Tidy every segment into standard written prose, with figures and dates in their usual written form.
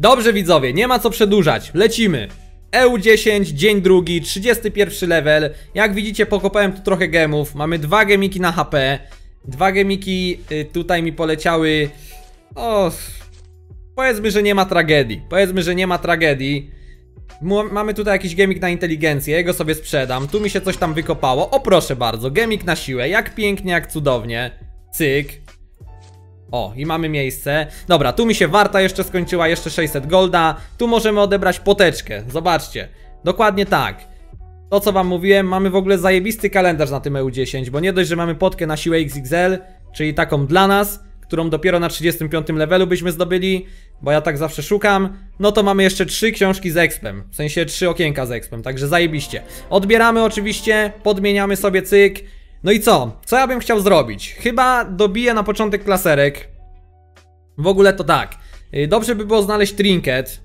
Dobrze widzowie, nie ma co przedłużać, lecimy. EU10, dzień drugi, 31 level. Jak widzicie, pokopałem tu trochę gemów. Mamy 2 gemiki na HP. 2 gemiki tutaj mi poleciały. O, powiedzmy, że nie ma tragedii. Powiedzmy, że nie ma tragedii. Mamy tutaj jakiś gemik na inteligencję, jego sobie sprzedam. Tu mi się coś tam wykopało. O proszę bardzo, gemik na siłę. Jak pięknie, jak cudownie. Cyk. O, i mamy miejsce. Dobra, tu mi się warta jeszcze skończyła, jeszcze 600 golda. Tu możemy odebrać poteczkę, zobaczcie. Dokładnie tak. To co wam mówiłem, mamy w ogóle zajebisty kalendarz na tym EU10. Bo nie dość, że mamy potkę na siłę XXL, czyli taką dla nas, którą dopiero na 35 levelu byśmy zdobyli, bo ja tak zawsze szukam. No to mamy jeszcze 3 książki z expem, w sensie 3 okienka z expem, także zajebiście. Odbieramy oczywiście, podmieniamy sobie cyk. No i co? Co ja bym chciał zrobić? Chyba dobiję na początek klaserek. W ogóle to tak, dobrze by było znaleźć trinket.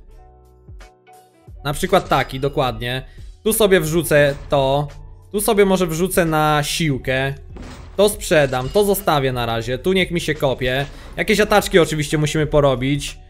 Na przykład taki, dokładnie. Tu sobie wrzucę to. Tu sobie może wrzucę na siłkę. To sprzedam, to zostawię na razie. Tu niech mi się kopie. Jakieś ataczki oczywiście musimy porobić.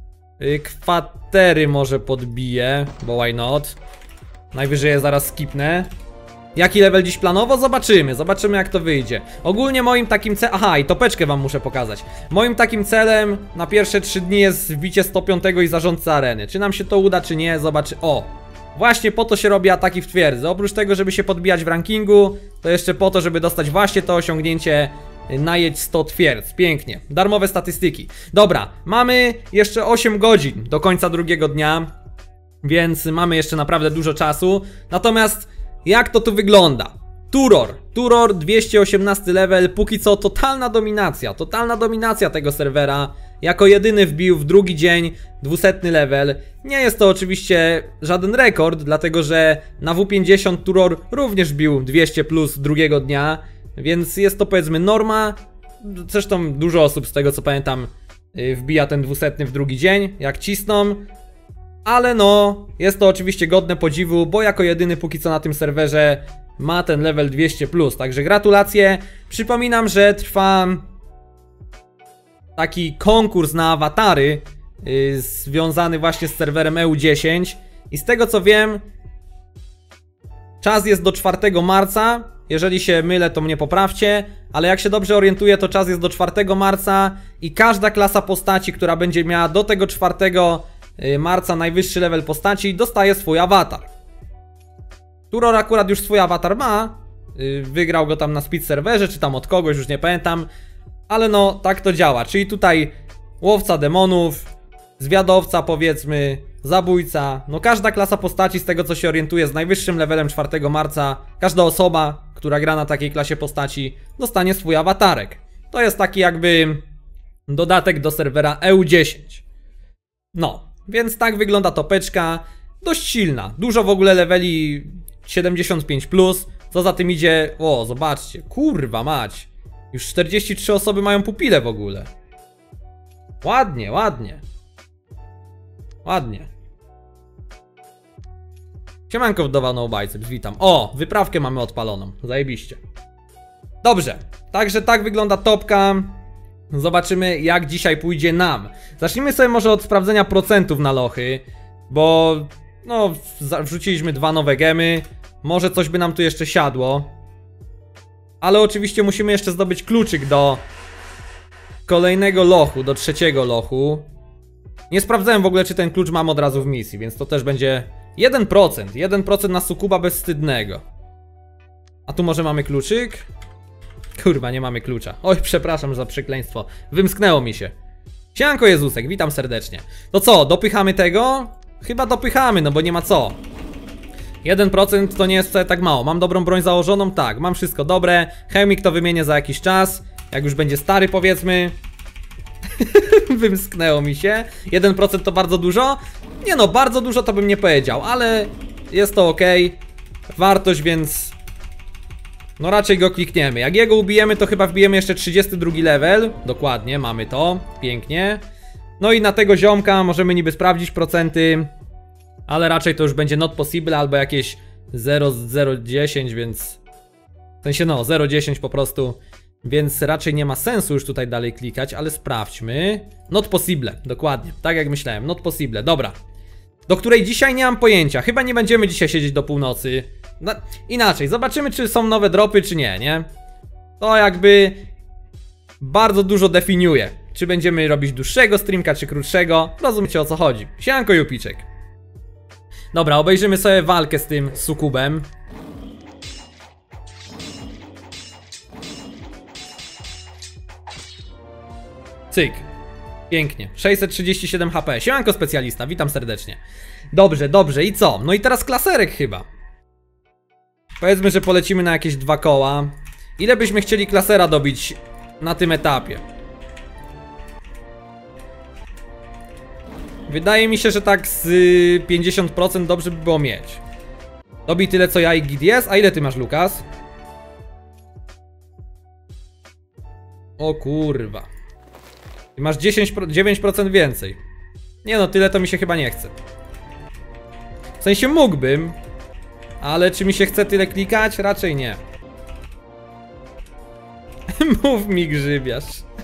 Kwatery może podbiję, bo why not. Najwyżej je zaraz skipnę. Jaki level dziś planowo? Zobaczymy, zobaczymy jak to wyjdzie. Ogólnie moim takim celem... Aha, i topeczkę wam muszę pokazać. Moim takim celem na pierwsze 3 dni jest wbicie 105 i zarządcy areny. Czy nam się to uda, czy nie? Zobaczy... O! Właśnie po to się robi ataki w twierdzy. Oprócz tego, żeby się podbijać w rankingu, to jeszcze po to, żeby dostać właśnie to osiągnięcie najedź 100 twierdz. Pięknie. Darmowe statystyki. Dobra, mamy jeszcze 8 godzin do końca drugiego dnia, więc mamy jeszcze naprawdę dużo czasu. Natomiast jak to tu wygląda? Turor 218 level, póki co totalna dominacja tego serwera. Jako jedyny wbił w drugi dzień 200 level. Nie jest to oczywiście żaden rekord, dlatego że na W50 Turor również bił 200 plus drugiego dnia, więc jest to powiedzmy norma. Zresztą dużo osób z tego co pamiętam wbija ten 200 w drugi dzień, jak cisną. Ale no, jest to oczywiście godne podziwu, bo jako jedyny póki co na tym serwerze ma ten level 200 plus, także gratulacje. Przypominam, że trwa taki konkurs na awatary związany właśnie z serwerem EU10 i z tego co wiem, czas jest do 4 marca. Jeżeli się mylę, to mnie poprawcie, ale jak się dobrze orientuję, to czas jest do 4 marca i każda klasa postaci, która będzie miała do tego 4 marca najwyższy level postaci, dostaje swój awatar. Turor akurat już swój awatar ma. Wygrał go tam na speed serwerze, czy tam od kogoś, już nie pamiętam. Ale no, tak to działa. Czyli tutaj łowca demonów, zwiadowca powiedzmy, zabójca. No każda klasa postaci z tego co się orientuje z najwyższym levelem 4 marca, każda osoba, która gra na takiej klasie postaci, dostanie swój awatarek. To jest taki jakby dodatek do serwera EU10. No, więc tak wygląda topeczka. Dość silna. Dużo w ogóle leveli 75+. Co za tym idzie... O, zobaczcie. Kurwa mać. Już 43 osoby mają pupile w ogóle. Ładnie, ładnie. Ładnie. Siemanko wdowa no biceps, witam. O, wyprawkę mamy odpaloną. Zajebiście. Dobrze. Także tak wygląda topka. Zobaczymy jak dzisiaj pójdzie nam. Zacznijmy sobie może od sprawdzenia procentów na lochy. Bo no wrzuciliśmy 2 nowe gemy. Może coś by nam tu jeszcze siadło. Ale oczywiście musimy jeszcze zdobyć kluczyk do kolejnego lochu, do 3. lochu. Nie sprawdzałem w ogóle czy ten klucz mam od razu w misji, więc to też będzie 1%. 1% na sukuba bezwstydnego. A tu może mamy kluczyk? Kurwa, nie mamy klucza. Oj, przepraszam za przekleństwo. Wymsknęło mi się. Siemanko Jezusek, witam serdecznie. To co, dopychamy tego? Chyba dopychamy, no bo nie ma co. 1% to nie jest wcale tak mało. Mam dobrą broń założoną? Tak, mam wszystko dobre. Chemik to wymienię za jakiś czas. Jak już będzie stary powiedzmy. Wymsknęło mi się. 1% to bardzo dużo? Nie no, bardzo dużo to bym nie powiedział, ale jest to ok. Wartość, więc no raczej go klikniemy. Jak jego ubijemy, to chyba wbijemy jeszcze 32 level. Dokładnie, mamy to. Pięknie. No i na tego ziomka możemy niby sprawdzić procenty, ale raczej to już będzie not possible albo jakieś 0,010, więc w sensie no 0,10 po prostu. Więc raczej nie ma sensu już tutaj dalej klikać, ale sprawdźmy. Not possible, dokładnie, tak jak myślałem, not possible, dobra. Do której dzisiaj nie mam pojęcia, chyba nie będziemy dzisiaj siedzieć do północy. Inaczej, zobaczymy czy są nowe dropy czy nie, nie? To jakby bardzo dużo definiuje. Czy będziemy robić dłuższego streamka, czy krótszego. Rozumiecie o co chodzi. Siemanko Jupiczek. Dobra, obejrzymy sobie walkę z tym sukubem. Cyk. Pięknie. 637 HP. Siemanko specjalista, witam serdecznie. Dobrze, dobrze. I co? No i teraz klaserek chyba. Powiedzmy, że polecimy na jakieś 2 koła. Ile byśmy chcieli klasera dobić na tym etapie? Wydaje mi się, że tak z 50% dobrze by było mieć. Dobij tyle co ja i Gid jest. A ile ty masz, Lukas? O kurwa. Ty masz 9% więcej. Nie no, tyle to mi się chyba nie chce. W sensie mógłbym, ale czy mi się chce tyle klikać? Raczej nie. Mów mi, grzybiarz.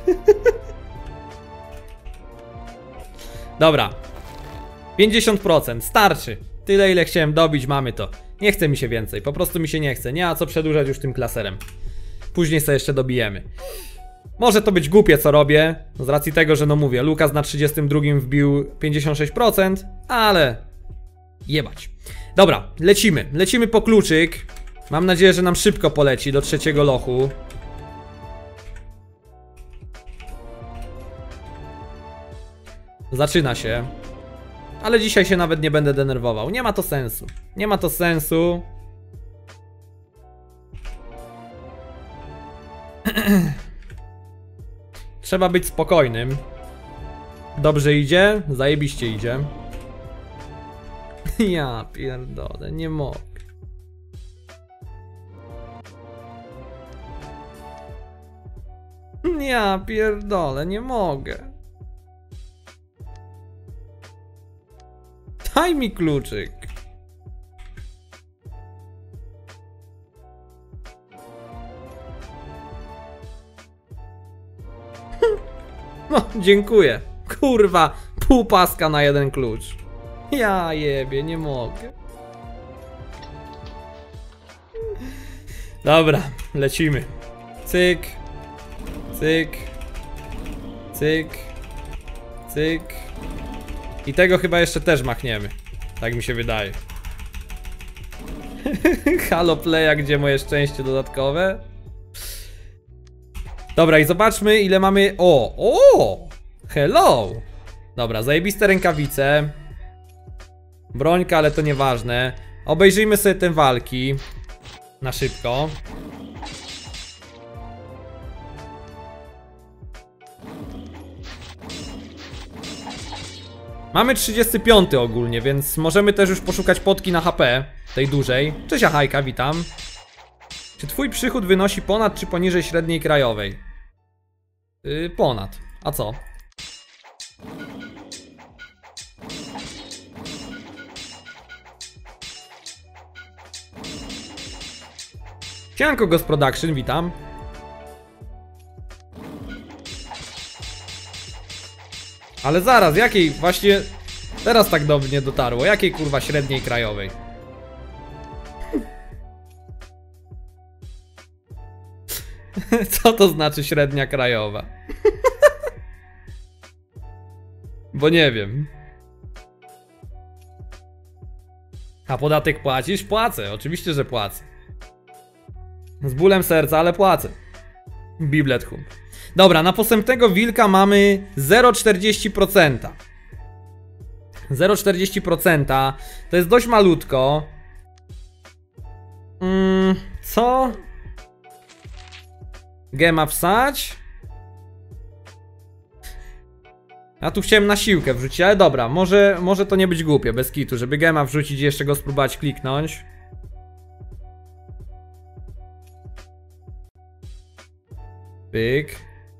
Dobra. 50%, starczy. Tyle ile chciałem dobić, mamy to. Nie chce mi się więcej, po prostu mi się nie chce. Nie ma co przedłużać już tym klaserem. Później sobie jeszcze dobijemy. Może to być głupie co robię, z racji tego, że no mówię, Lukas na 32 wbił 56%, ale jebać. Dobra, lecimy. Lecimy po kluczyk. Mam nadzieję, że nam szybko poleci do 3. lochu. Zaczyna się. Ale dzisiaj się nawet nie będę denerwował. Nie ma to sensu. Nie ma to sensu. Trzeba być spokojnym. Dobrze idzie? Zajebiście idzie. Ja pierdolę, nie mogę. Ja pierdolę, nie mogę. Daj mi kluczyk. No, dziękuję. Kurwa, pół paska na 1 klucz. Ja jebie, nie mogę. Dobra, lecimy. Cyk. Cyk. Cyk. Cyk. I tego chyba jeszcze też machniemy. Tak mi się wydaje. Halo Playa, gdzie moje szczęście dodatkowe? Dobra, i zobaczmy ile mamy... O! Hello! Dobra, zajebiste rękawice. Brońka, ale to nieważne. Obejrzyjmy sobie te walki. Na szybko. Mamy 35 ogólnie, więc możemy też już poszukać potki na HP. Tej dużej. Cześć Ahajka, witam. Czy twój przychód wynosi ponad czy poniżej średniej krajowej? Ponad. A co? Siemanko Ghost Production, witam. Ale zaraz, jakiej właśnie... Teraz tak do mnie dotarło. Jakiej kurwa średniej krajowej? Co to znaczy średnia krajowa? Bo nie wiem. A podatek płacisz? Płacę, oczywiście, że płacę. Z bólem serca, ale płacę. Biblet hum. Dobra, na posępnego wilka mamy 0,40%. 0,40% to jest dość malutko. Co? Gema wsać. Ja tu chciałem na siłkę wrzucić, ale dobra, może to nie być głupie, bez kitu, żeby gema wrzucić i jeszcze go spróbować kliknąć. Pyk.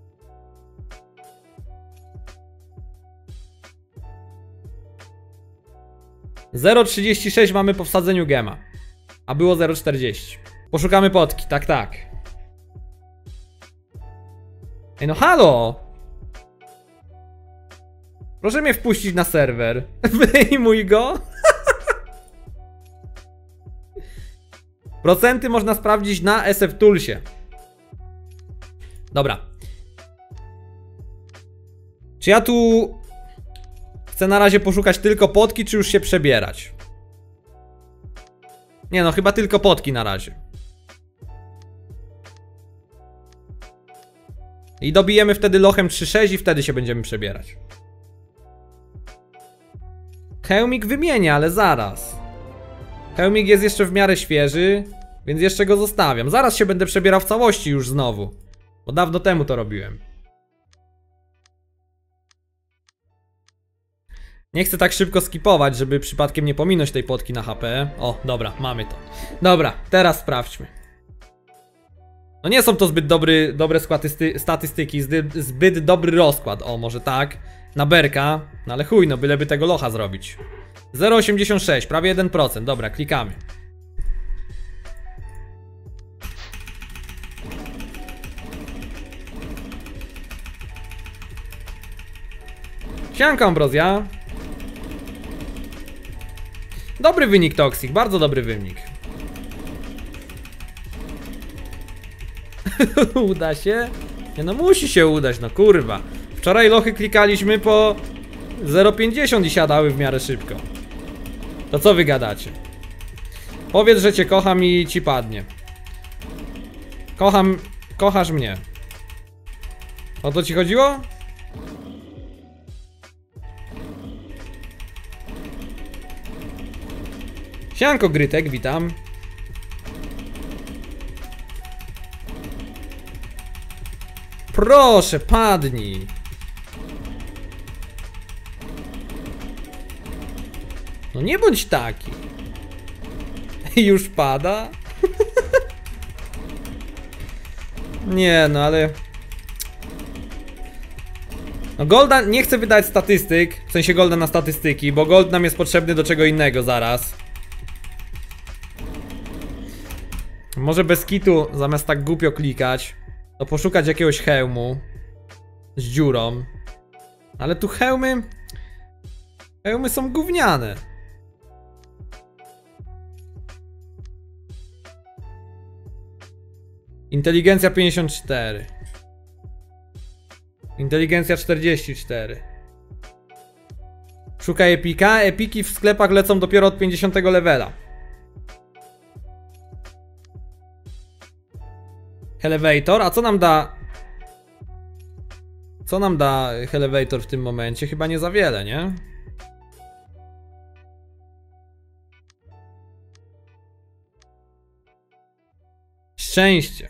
Zero 0,36 mamy po wsadzeniu gema. A było 0,40. Poszukamy potki, tak, tak. Ej no halo! Proszę mnie wpuścić na serwer. Wyjmuj go. Procenty można sprawdzić na SF Toolsie. Dobra. Czy ja tu chcę na razie poszukać tylko potki, czy już się przebierać? Nie no, chyba tylko potki na razie. I dobijemy wtedy lochem 3-6 i wtedy się będziemy przebierać. Hełmik wymienię, ale zaraz. Hełmik jest jeszcze w miarę świeży, więc jeszcze go zostawiam. Zaraz się będę przebierał w całości już znowu. Bo dawno temu to robiłem. Nie chcę tak szybko skipować, żeby przypadkiem nie pominąć tej potki na HP. O, dobra, mamy to. Dobra, teraz sprawdźmy. No nie są to zbyt dobre statystyki, zbyt dobry rozkład. O, może tak. Na berka, no ale chuj, no byleby tego locha zrobić. 0,86, prawie 1%, dobra, klikamy. Sianka Ambrozja. Dobry wynik Toxic, bardzo dobry wynik. Uda się? Nie no, musi się udać, no kurwa. Wczoraj lochy klikaliśmy po 0,50 i siadały w miarę szybko. To co wy gadacie? Powiedz, że cię kocham i ci padnie. Kochasz mnie. O to ci chodziło? Sianko Grytek, witam. Proszę, padnij. No nie bądź taki. Już pada? Nie, no ale... No golda, nie chcę wydać statystyk, w sensie golda na statystyki, bo gold nam jest potrzebny do czego innego zaraz. Może bez kitu, zamiast tak głupio klikać, to poszukać jakiegoś hełmu z dziurą. Ale tu hełmy są gówniane. Inteligencja 54. Inteligencja 44. Szukaj epika. Epiki w sklepach lecą dopiero od 50 levela. Elevator, a co nam da? Co nam da Elevator w tym momencie? Chyba nie za wiele, nie? Szczęście.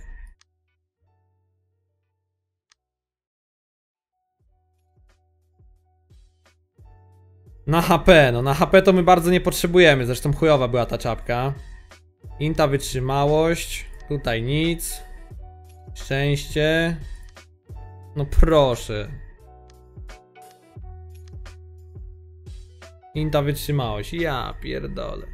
Na HP, no na HP to my bardzo nie potrzebujemy, zresztą chujowa była ta czapka. Inta wytrzymałość, tutaj nic. Szczęście. No proszę. Inta wytrzymałość, ja pierdolę.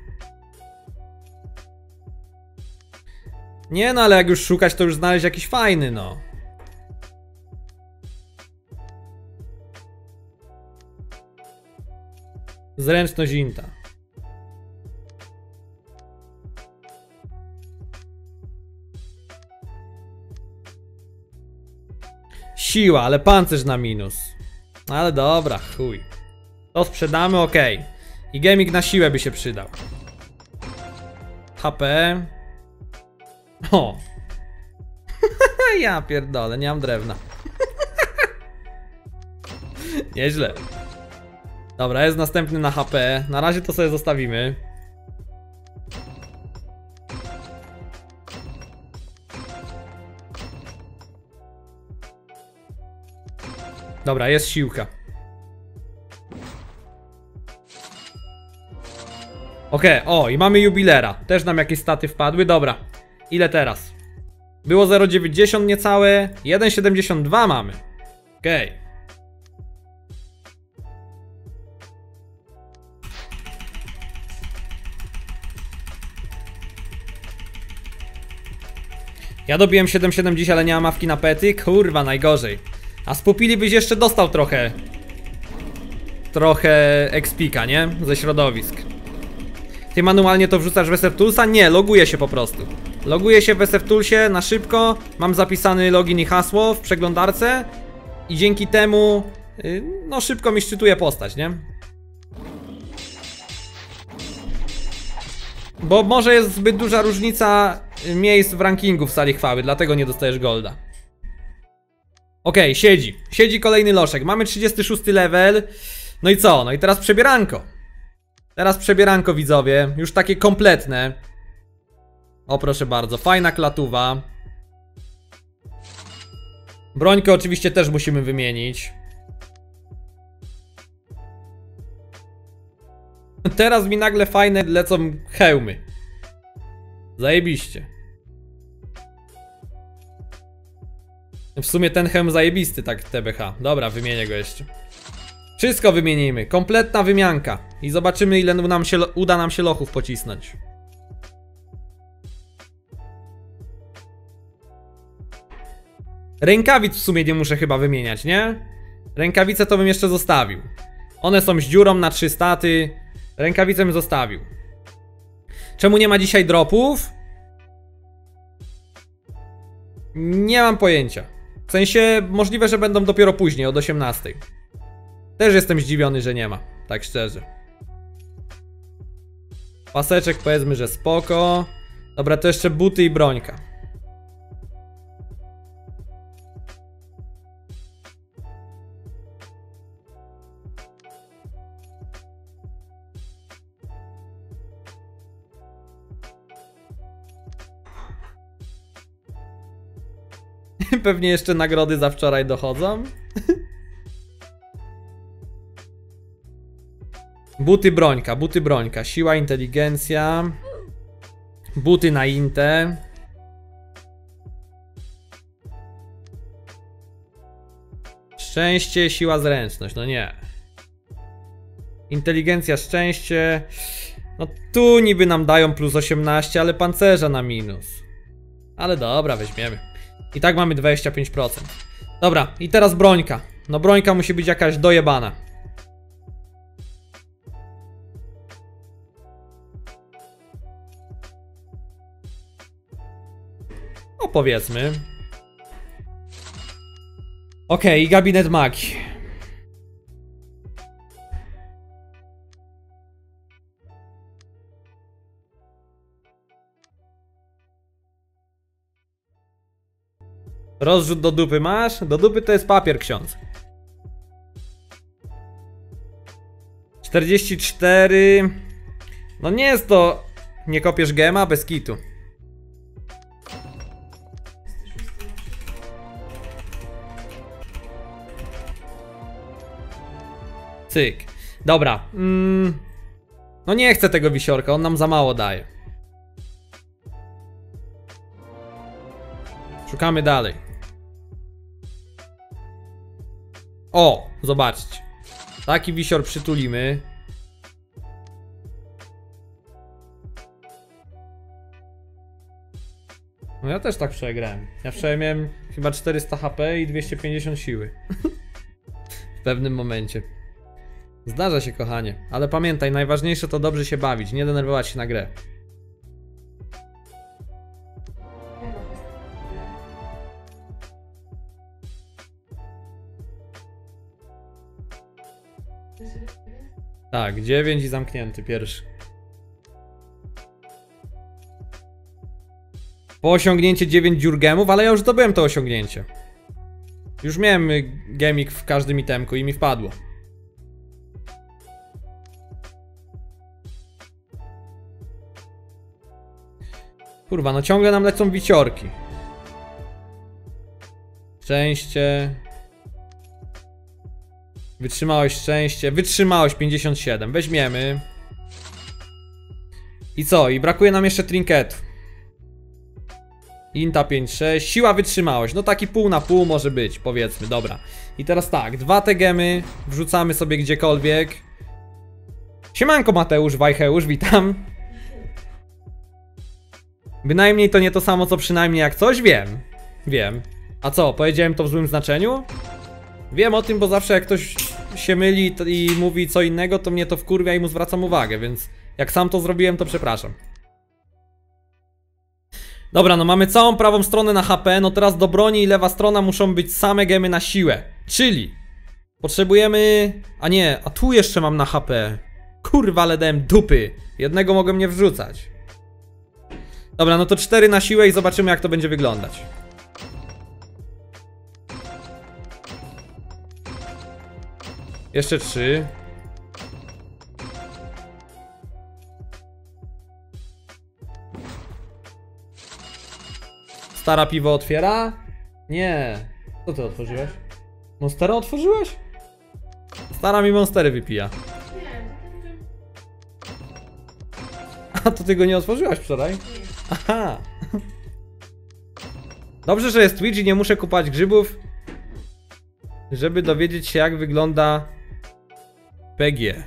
Nie no, ale jak już szukać, to już znaleźć jakiś fajny, no. Zręczność Inta. Siła, ale pancerz na minus. Ale dobra, chuj. To sprzedamy, ok. I gaming na siłę by się przydał. HP. O. Ja pierdolę, nie mam drewna. Nieźle. Dobra, jest następny na HP. Na razie to sobie zostawimy. Dobra, jest siłka. Okej, o i mamy jubilera. Też nam jakieś staty wpadły, dobra. Ile teraz? Było 0,90 niecałe, 1,72 mamy. Okej. Ja dobiłem 7,7 dziś, ale nie mam mawki na pety. Kurwa, najgorzej. A z pupili byś jeszcze dostał trochę expika, nie? Ze środowisk. Ty manualnie to wrzucasz w SF Toolsa? Nie, loguję się po prostu. Loguję się w SF Toolsie na szybko. Mam zapisany login i hasło w przeglądarce. I dzięki temu no szybko mi szczytuje postać, nie? Bo może jest zbyt duża różnica miejsc w rankingu w sali chwały, dlatego nie dostajesz golda. Okej, siedzi kolejny loszek. Mamy 36 level. No i co? No i teraz przebieranko. Teraz przebieranko, widzowie. Już takie kompletne. O, proszę bardzo, fajna klatuwa. Brońkę oczywiście też musimy wymienić. Teraz mi nagle fajne lecą hełmy. Zajebiście. W sumie ten hełm zajebisty, tak TBH. Dobra, wymienię go jeszcze. Wszystko wymienimy, kompletna wymianka. I zobaczymy, ile uda nam się lochów pocisnąć. Rękawic w sumie nie muszę chyba wymieniać, nie? Rękawice to bym jeszcze zostawił. One są z dziurą na 3 staty. Rękawice bym zostawił. Czemu nie ma dzisiaj dropów? Nie mam pojęcia. W sensie możliwe, że będą dopiero później, od 18. Też jestem zdziwiony, że nie ma, tak szczerze. Paseczek powiedzmy, że spoko. Dobra, to jeszcze buty i brońka. Pewnie jeszcze nagrody za wczoraj dochodzą. Buty, brońka. Siła, inteligencja. Buty na intę. Szczęście, siła, zręczność. No nie. Inteligencja, szczęście. No tu niby nam dają plus 18, ale pancerza na minus. Ale dobra, weźmiemy. I tak mamy 25%. Dobra, i teraz brońka. No brońka musi być jakaś dojebana. No powiedzmy. Okej, i gabinet magii. Rozrzut do dupy masz? Do dupy to jest papier, ksiądz. 44. No nie jest to... Nie kopiesz gema bez kitu. Cyk. Dobra. No nie chcę tego wisiorka, on nam za mało daje. Szukamy dalej. O, zobaczcie. Taki wisior przytulimy. No ja też tak przegrałem. Ja wczoraj miałem chyba 400 HP i 250 siły. W pewnym momencie. Zdarza się, kochanie. Ale pamiętaj, najważniejsze to dobrze się bawić, nie denerwować się na grę. Tak, 9 i zamknięty pierwszy. Po osiągnięcie 9 dziur gemów, ale ja już zdobyłem to osiągnięcie. Już miałem gemik w każdym itemku i mi wpadło. Kurwa, no ciągle nam lecą wiciorki. Szczęście. Wytrzymałość, szczęście. Wytrzymałość 57. Weźmiemy. I co? I brakuje nam jeszcze trinketów. Inta 5-6. Siła, wytrzymałość. No taki pół na pół może być, powiedzmy. Dobra. I teraz tak. 2 te gemy wrzucamy sobie gdziekolwiek. Siemanko Mateusz, Wajcheusz, witam. Bynajmniej to nie to samo co przynajmniej jak coś, wiem. Wiem. A co, powiedziałem to w złym znaczeniu? Wiem o tym, bo zawsze jak ktoś się myli i mówi co innego, to mnie to wkurwia i mu zwracam uwagę, więc jak sam to zrobiłem, to przepraszam. Dobra, no mamy całą prawą stronę na HP, no teraz do broni i lewa strona muszą być same gemy na siłę. Czyli potrzebujemy... A nie, a tu jeszcze mam na HP. Kurwa, ale dałem dupy. Jednego mogę mnie wrzucać. Dobra, no to 4 na siłę i zobaczymy jak to będzie wyglądać. Jeszcze 3. Stara piwo otwiera? Nie. Co ty otworzyłeś? Monstera otworzyłeś? Stara mi monstery wypija. A to ty go nie otworzyłaś wczoraj? Aha. Dobrze, że jest Twitch i nie muszę kupować grzybów, żeby dowiedzieć się jak wygląda PG.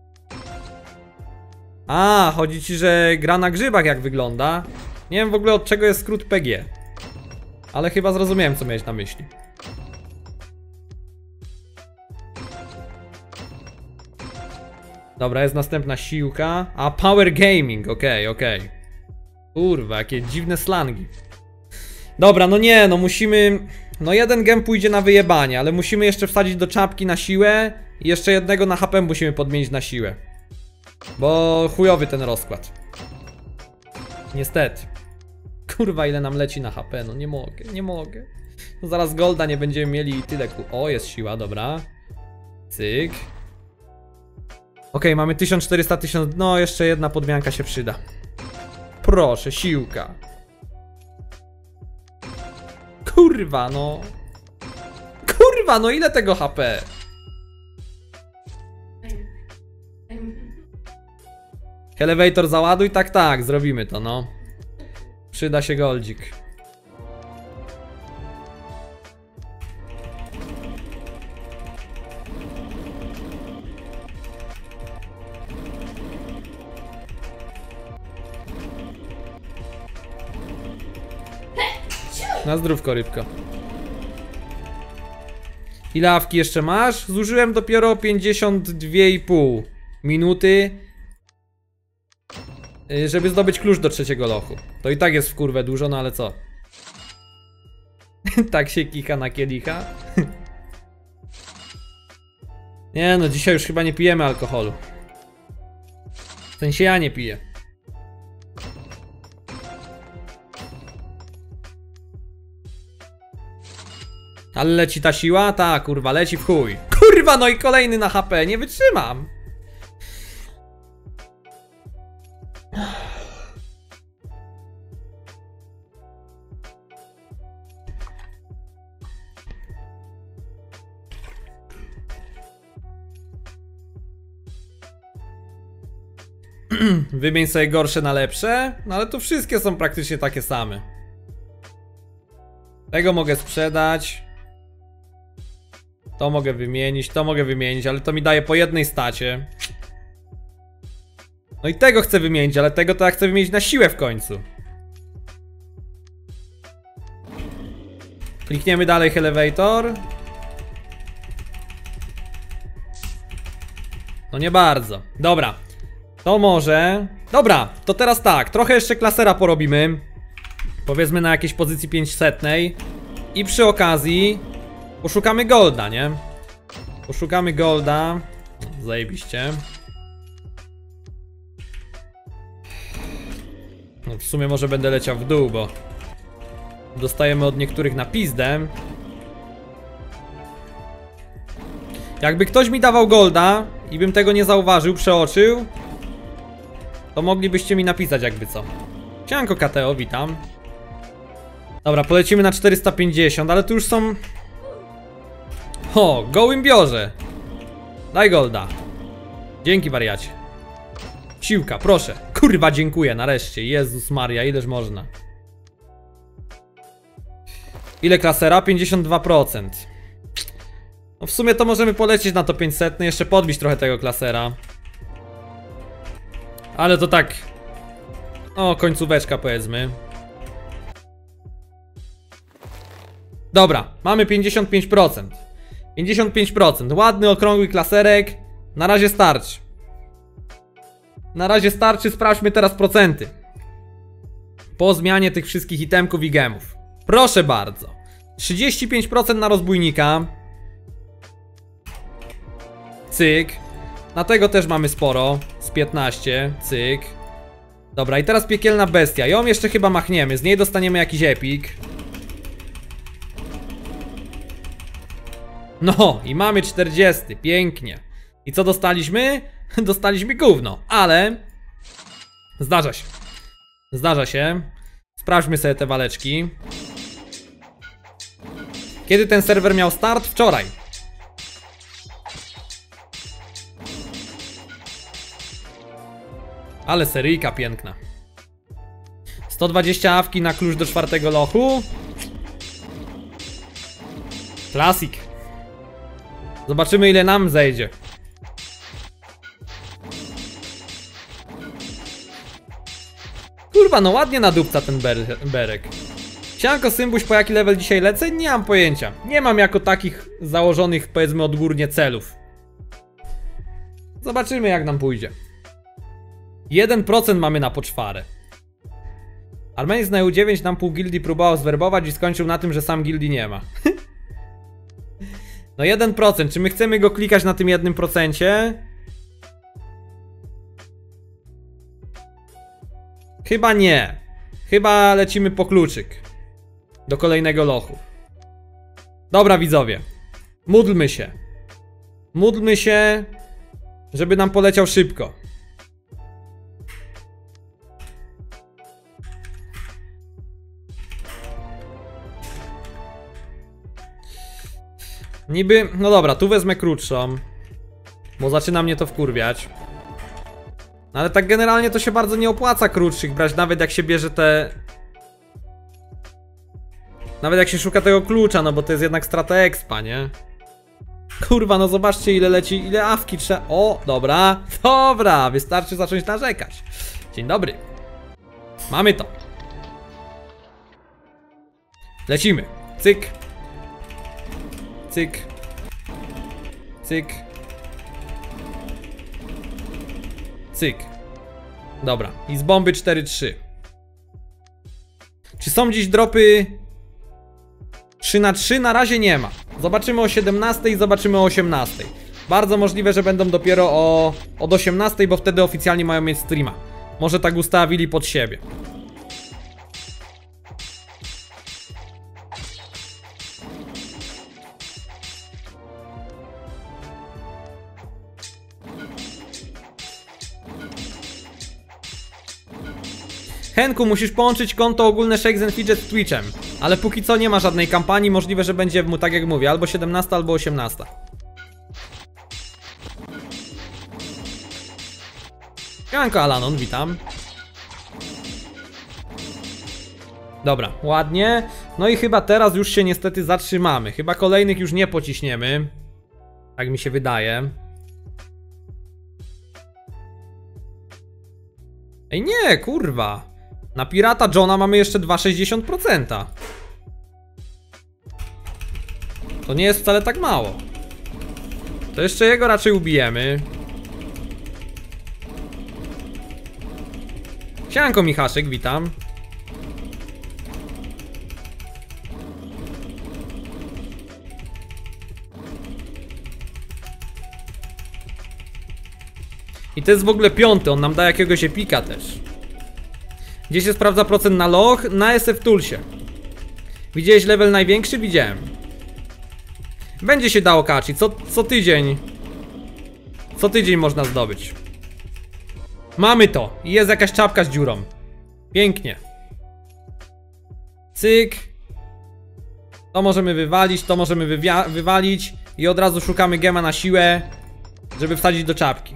A, chodzi ci, że gra na grzybach jak wygląda. Nie wiem w ogóle od czego jest skrót PG. Ale chyba zrozumiałem co miałeś na myśli. Dobra, jest następna siłka. A, Power Gaming, okej. Kurwa, jakie dziwne slangi. Dobra, no nie, no musimy... No jeden gem pójdzie na wyjebanie, ale musimy jeszcze wsadzić do czapki na siłę i jeszcze jednego na HP musimy podmienić na siłę. Bo chujowy ten rozkład. Niestety. Kurwa, ile nam leci na HP, no nie mogę. No zaraz golda nie będziemy mieli i tyle. O, jest siła, dobra. Cyk. Okej, mamy 1400, 1000, no jeszcze jedna podmianka się przyda. Proszę, siłka. Kurwa, no. Kurwa, no ile tego HP? Elevator załaduj, tak, zrobimy to, no. Przyda się goldzik. Na zdrówko, rybko. Ile awki jeszcze masz? Zużyłem dopiero 52,5 minuty, żeby zdobyć klucz do trzeciego lochu. To i tak jest w kurwę dużo, no ale co? Tak się kicha na kielicha? Nie no, dzisiaj już chyba nie pijemy alkoholu. W sensie ja nie piję. Ale leci ta siła? Ta, kurwa, leci w chuj. Kurwa, no i kolejny na HP, nie wytrzymam. Wymień sobie gorsze na lepsze. No ale to wszystkie są praktycznie takie same. Tego mogę sprzedać. To mogę wymienić, ale to mi daje po jednej stacie. No i tego chcę wymienić, ale tego to ja chcę wymienić na siłę w końcu. Klikniemy dalej elevator. No nie bardzo. Dobra. To może... Dobra, to teraz tak. Trochę jeszcze klasera porobimy. Powiedzmy na jakiejś pozycji 500. I przy okazji... Poszukamy golda, nie? Poszukamy golda. Zajebiście. No w sumie może będę leciał w dół, bo dostajemy od niektórych na pizdę. Jakby ktoś mi dawał golda i bym tego nie zauważył, przeoczył, to moglibyście mi napisać jakby co. Siemanko KTO, witam. Dobra, polecimy na 450, ale tu już są... O, gołym biorze. Daj golda. Dzięki, wariacie. Siłka, proszę. Kurwa, dziękuję, nareszcie. Jezus Maria, ileż można. Ile klasera? 52%. No w sumie to możemy polecieć na to 500, jeszcze podbić trochę tego klasera. Ale to tak... O, końcóweczka powiedzmy. Dobra, mamy 55%. 55%. Ładny, okrągły klaserek. Na razie starczy. Na razie starczy, sprawdźmy teraz procenty. Po zmianie tych wszystkich itemków i gemów. Proszę bardzo. 35% na rozbójnika. Cyk. Na tego też mamy sporo. Z 15. Cyk. Dobra, i teraz piekielna bestia. Ją jeszcze chyba machniemy. Z niej dostaniemy jakiś epik. No, i mamy 40. Pięknie. I co dostaliśmy? Dostaliśmy gówno, ale zdarza się. Zdarza się. Sprawdźmy sobie te waleczki. Kiedy ten serwer miał start? Wczoraj. Ale seryjka piękna. 120 awki na klucz do 4. lochu. Klasik. Zobaczymy, ile nam zejdzie. Kurwa, no ładnie nadupca ten berek. Sianko Symbuś, po jaki level dzisiaj lecę? Nie mam pojęcia. Nie mam jako takich założonych, powiedzmy, odgórnie celów. Zobaczymy, jak nam pójdzie. 1% mamy na poczwarę. Armenis na EU9 nam pół gildii próbował zwerbować i skończył na tym, że sam gildii nie ma. No 1%, czy my chcemy go klikać na tym 1%? Chyba nie. Chyba lecimy po kluczyk. Do kolejnego lochu. Dobra, widzowie. Módlmy się. Módlmy się, żeby nam poleciał szybko. Niby, no dobra, tu wezmę krótszą, bo zaczyna mnie to wkurwiać. Ale tak generalnie to się bardzo nie opłaca krótszych brać, nawet jak się bierze te... Nawet jak się szuka tego klucza, no bo to jest jednak strata expa, nie? Kurwa, no zobaczcie, ile leci, ile awki trzeba... O, dobra, dobra, wystarczy zacząć narzekać. Dzień dobry. Mamy to. Lecimy. Cyk. Cyk. Cyk. Cyk. Dobra. I z bomby 4-3. Czy są dziś dropy 3/3? Na razie nie ma. Zobaczymy o 17 i zobaczymy o 18. Bardzo możliwe, że będą dopiero od 18, bo wtedy oficjalnie mają mieć streama. Może tak ustawili pod siebie. Henku, musisz połączyć konto ogólne Shakes and Fidget z Twitchem. Ale póki co nie ma żadnej kampanii, możliwe, że będzie mu, tak jak mówię, albo 17, albo 18. Janko Alanon, witam. Dobra, ładnie. No i chyba teraz już się niestety zatrzymamy. Chyba kolejnych już nie pociśniemy. Tak mi się wydaje. Ej nie, kurwa. Na Pirata Johna mamy jeszcze 2,60%. To nie jest wcale tak mało. To jeszcze jego raczej ubijemy. Sianko Michaszek, witam. I to jest w ogóle 5, on nam da jakiegoś epika też. Gdzie się sprawdza procent na loch? Na SF Toolsie. Widziałeś level największy? Widziałem. Będzie się dało kaczyć, co tydzień. Co tydzień można zdobyć. Mamy to. I jest jakaś czapka z dziurą. Pięknie. Cyk. To możemy wywalić, to możemy wywalić. I od razu szukamy gema na siłę, żeby wsadzić do czapki.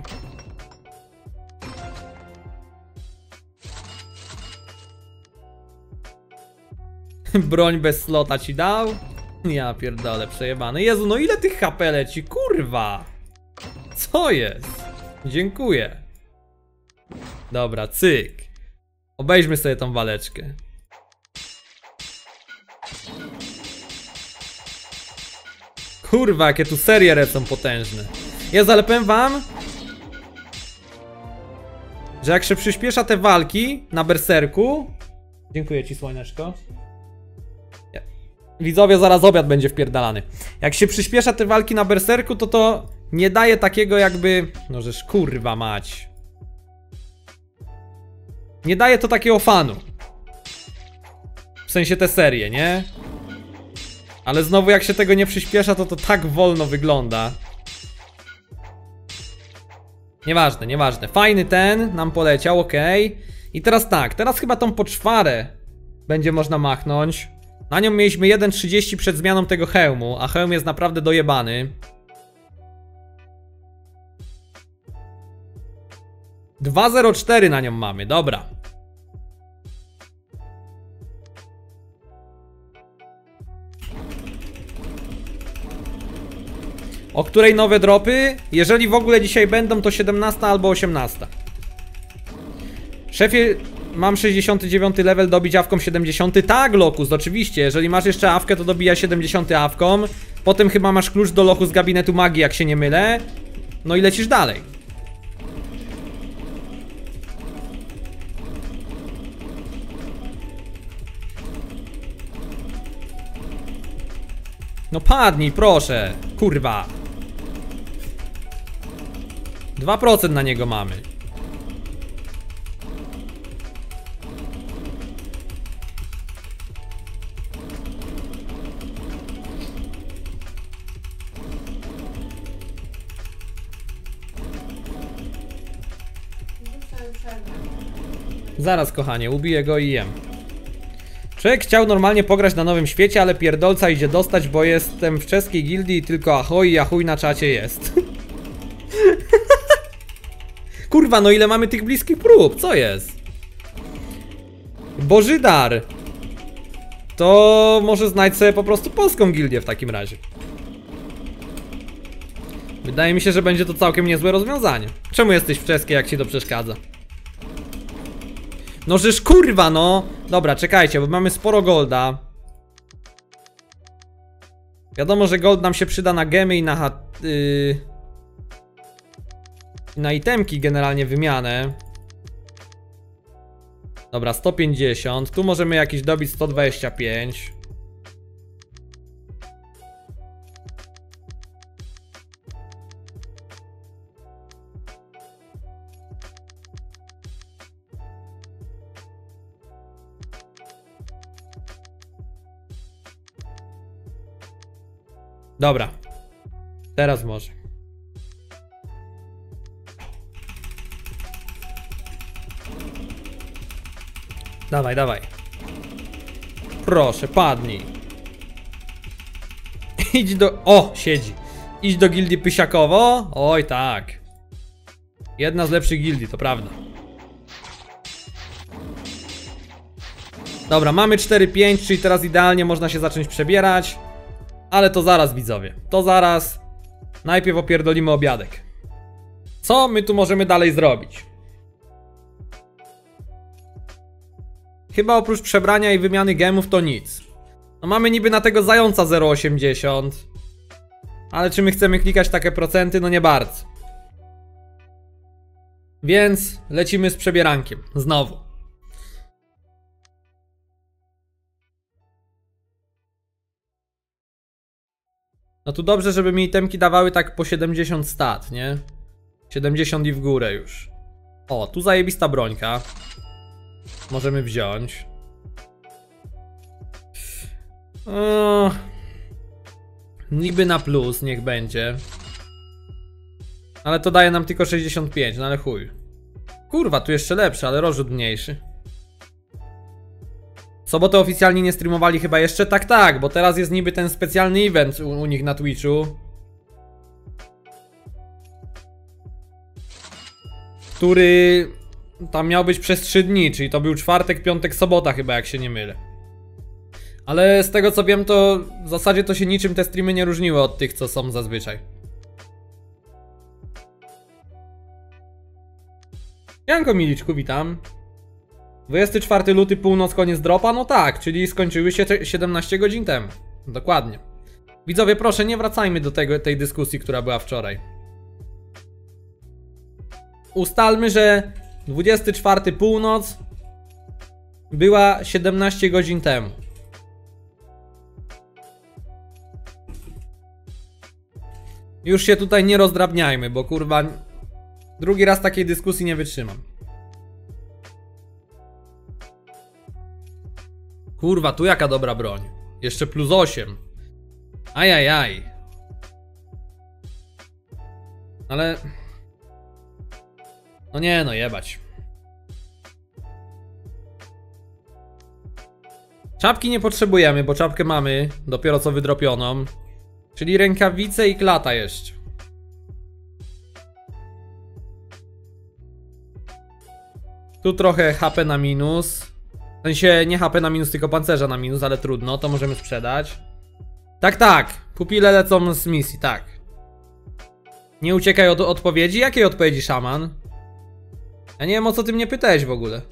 Broń bez slota ci dał? Ja pierdolę, przejebany. Jezu, no ile tych HP leci, kurwa. Co jest? Dziękuję. Dobra, cyk. Obejrzmy sobie tą waleczkę. Kurwa, jakie tu serie red są potężne. Jezu, ale powiem wam, że jak się przyspiesza te walki na berserku... Dziękuję ci, słoneczko. Widzowie, zaraz obiad będzie wpierdalany. Jak się przyspiesza te walki na berserku, to nie daje takiego jakby... No żeż kurwa mać. Nie daje to takiego fanu. W sensie te serie, nie? Ale znowu jak się tego nie przyspiesza, to tak wolno wygląda. Nieważne, nieważne. Fajny ten nam poleciał, okej. I teraz tak, teraz chyba tą poczwarę będzie można machnąć. Na nią mieliśmy 1,30 przed zmianą tego hełmu, a hełm jest naprawdę dojebany. 2,04 na nią mamy, dobra. O której nowe dropy? Jeżeli w ogóle dzisiaj będą, to 17 albo 18. Szefie, mam 69 level, dobić awką 70. Tak, Locust, oczywiście. Jeżeli masz jeszcze awkę, to dobija 70 awką. Potem chyba masz klucz do lochu z gabinetu magii, jak się nie mylę. No i lecisz dalej. No padnij, proszę. Kurwa. 2% na niego mamy. Zaraz, kochanie, ubiję go i jem. Człowiek chciał normalnie pograć na nowym świecie, ale pierdolca idzie dostać, bo jestem w czeskiej gildii i tylko ahoj i achuj na czacie jest. Kurwa, no ile mamy tych bliskich prób, co jest? Bożydar. To może znajdź sobie po prostu polską gildię w takim razie. Wydaje mi się, że będzie to całkiem niezłe rozwiązanie. Czemu jesteś w czeskiej, jak ci to przeszkadza? No żeż kurwa, no. Dobra, czekajcie, bo mamy sporo golda. Wiadomo, że gold nam się przyda na gemy i na na itemki, generalnie wymianę. Dobra, 150. Tu możemy jakiś dobić 125. Dobra. Teraz może. Dawaj, dawaj. Proszę, padnij. Idź do... O, siedzi. Idź do gildii Pysiakowo? Oj, tak. Jedna z lepszych gildii, to prawda. Dobra, mamy 4-5, czyli teraz idealnie można się zacząć przebierać. Ale to zaraz, widzowie. To zaraz. Najpierw opierdolimy obiadek. Co my tu możemy dalej zrobić? Chyba oprócz przebrania i wymiany gemów to nic. No mamy niby na tego zająca 0,80. Ale czy my chcemy klikać takie procenty? No nie bardzo. Więc lecimy z przebierankiem. Znowu. No tu dobrze, żeby mi itemki dawały tak po 70 stat, nie? 70 i w górę już. O, tu zajebista brońka. Możemy wziąć. Niby na plus, niech będzie. Ale to daje nam tylko 65, no ale chuj. Kurwa, tu jeszcze lepszy, ale rozrzut mniejszy. W sobotę oficjalnie nie streamowali chyba jeszcze? Tak, tak, bo teraz jest niby ten specjalny event u nich na Twitchu. Który tam miał być przez 3 dni, czyli to był czwartek, piątek, sobota chyba, jak się nie mylę. Ale z tego co wiem, to w zasadzie to się niczym te streamy nie różniły od tych, co są zazwyczaj. Janko Miliczku, witam. 24 luty, północ, koniec dropa? No tak, czyli skończyły się 17 godzin temu. Dokładnie. Widzowie, proszę, nie wracajmy do tej dyskusji, która była wczoraj. Ustalmy, że 24 północ była 17 godzin temu. Już się tutaj nie rozdrabniajmy, bo kurwa drugi raz takiej dyskusji nie wytrzymam. Kurwa, tu jaka dobra broń. Jeszcze plus 8. Ajajaj. Ale... No nie, no jebać. Czapki nie potrzebujemy, bo czapkę mamy dopiero co wydropioną. Czyli rękawice i klata jeszcze. Tu trochę HP na minus. W sensie nie HP na minus, tylko pancerza na minus, ale trudno, to możemy sprzedać. Tak, tak, pupile lecą z misji, tak. Nie uciekaj od odpowiedzi? Jakiej odpowiedzi, szaman? Ja nie wiem, o co ty mnie pytałeś w ogóle.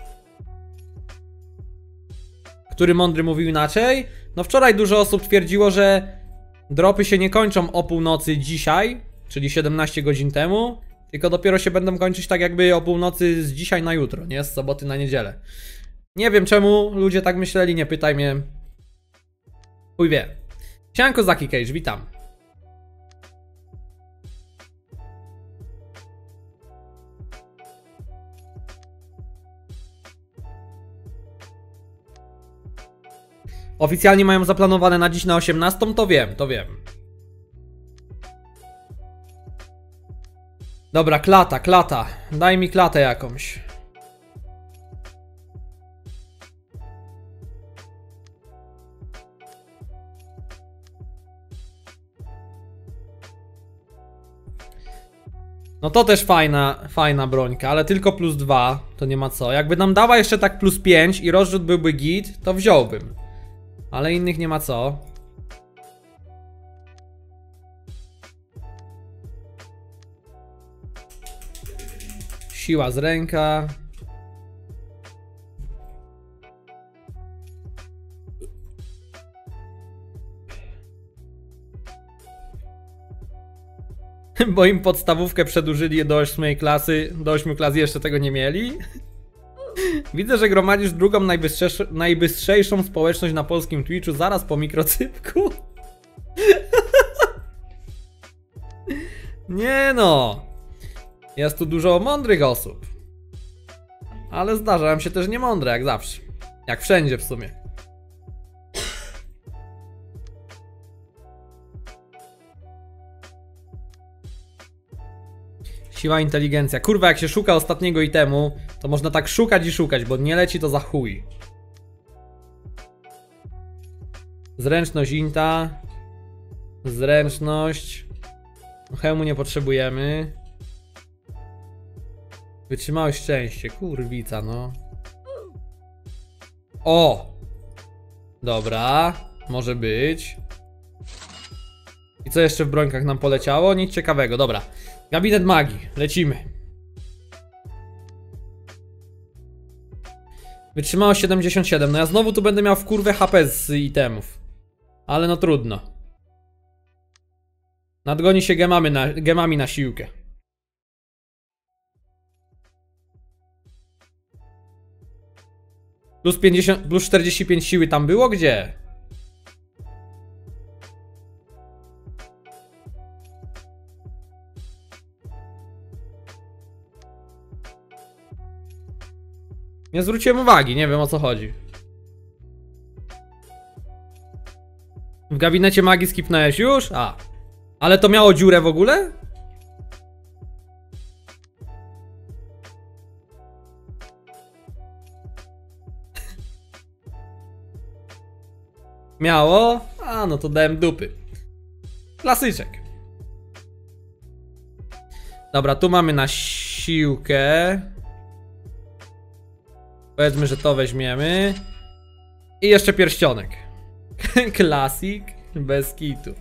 Który mądry mówił inaczej? No wczoraj dużo osób twierdziło, że dropy się nie kończą o północy dzisiaj, czyli 17 godzin temu, tylko dopiero się będą kończyć tak jakby o północy z dzisiaj na jutro, nie? Z soboty na niedzielę. Nie wiem czemu ludzie tak myśleli, nie pytaj mnie. Chuj wie. Siemanko Zaki Cage, witam. Oficjalnie mają zaplanowane na dziś na 18, to wiem, to wiem. Dobra, klata. Daj mi klatę jakąś. No to też fajna brońka, ale tylko plus 2, to nie ma co. Jakby nam dała jeszcze tak plus 5 i rozrzut byłby git, to wziąłbym. Ale innych nie ma co. Siła z ręka. Bo im podstawówkę przedłużyli do 8 klasy. Do 8 klas jeszcze tego nie mieli. Widzę, że gromadzisz drugą najbystrzejszą społeczność na polskim Twitchu zaraz po mikrocypku. Nie no. Jest tu dużo mądrych osób. Ale zdarzają się też niemądre, jak zawsze. Jak wszędzie w sumie. Siła, inteligencja. Kurwa, jak się szuka ostatniego itemu, to można tak szukać i szukać, bo nie leci to za chuj. Zręczność inta. Zręczność. Hełmu nie potrzebujemy. Wytrzymałość, szczęście. Kurwica, no. O! Dobra. Może być. I co jeszcze w brońkach nam poleciało? Nic ciekawego, dobra. Gabinet magii, lecimy. Wytrzymało 77, no ja znowu tu będę miał w kurwę HP z itemów. Ale no trudno. Nadgoni się gemami na siłkę. Plus 50, plus 45 siły tam było? Gdzie? Nie zwróciłem uwagi, nie wiem o co chodzi. W gabinecie magii skipnąłeś już? A. Ale to miało dziurę w ogóle? Miało? A, no to dałem dupy. Klasyczek. Dobra, tu mamy na siłkę. Powiedzmy, że to weźmiemy. I jeszcze pierścionek. Klasik. Bez kitu.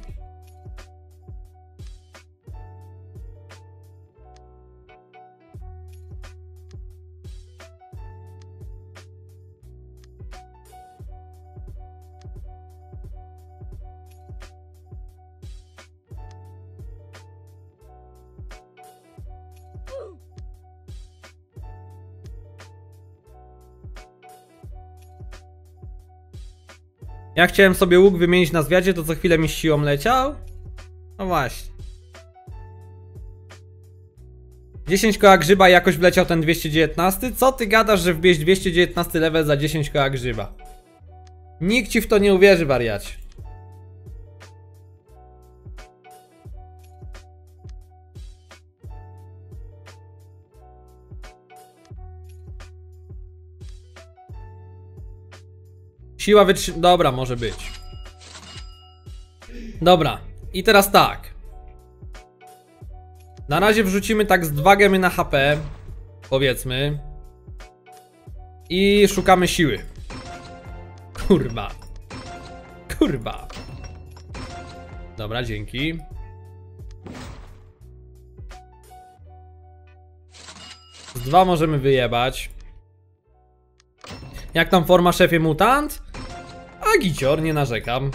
Ja chciałem sobie łuk wymienić na zwiadzie, to co chwilę mi z siłą leciał. No właśnie. 10 koła grzyba i jakoś wleciał ten 219. Co ty gadasz, że wbieźć 219 level za 10 koła grzyba? Nikt ci w to nie uwierzy, wariacie. Siła dobra, może być. Dobra, i teraz tak. Na razie wrzucimy tak z 2 gemy na HP, powiedzmy. I szukamy siły. Kurwa. Kurwa. Dobra, dzięki. Z 2 możemy wyjebać. Jak tam forma, szefie mutant? A gicior, nie narzekam.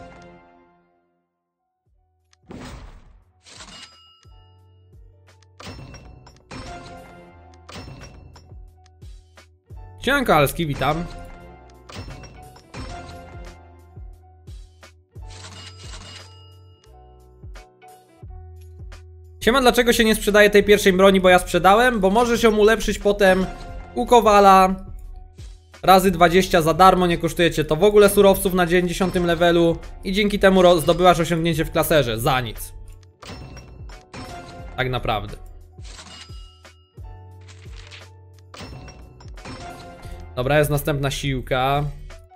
Siemanko Alski, witam. Siema, dlaczego się nie sprzedaje tej pierwszej broni, bo ja sprzedałem? Bo możesz ją ulepszyć potem u Kowala razy 20 za darmo, nie kosztuje cię to w ogóle surowców na 90 levelu i dzięki temu zdobywasz osiągnięcie w klaserze za nic. Tak naprawdę. Dobra, jest następna siłka.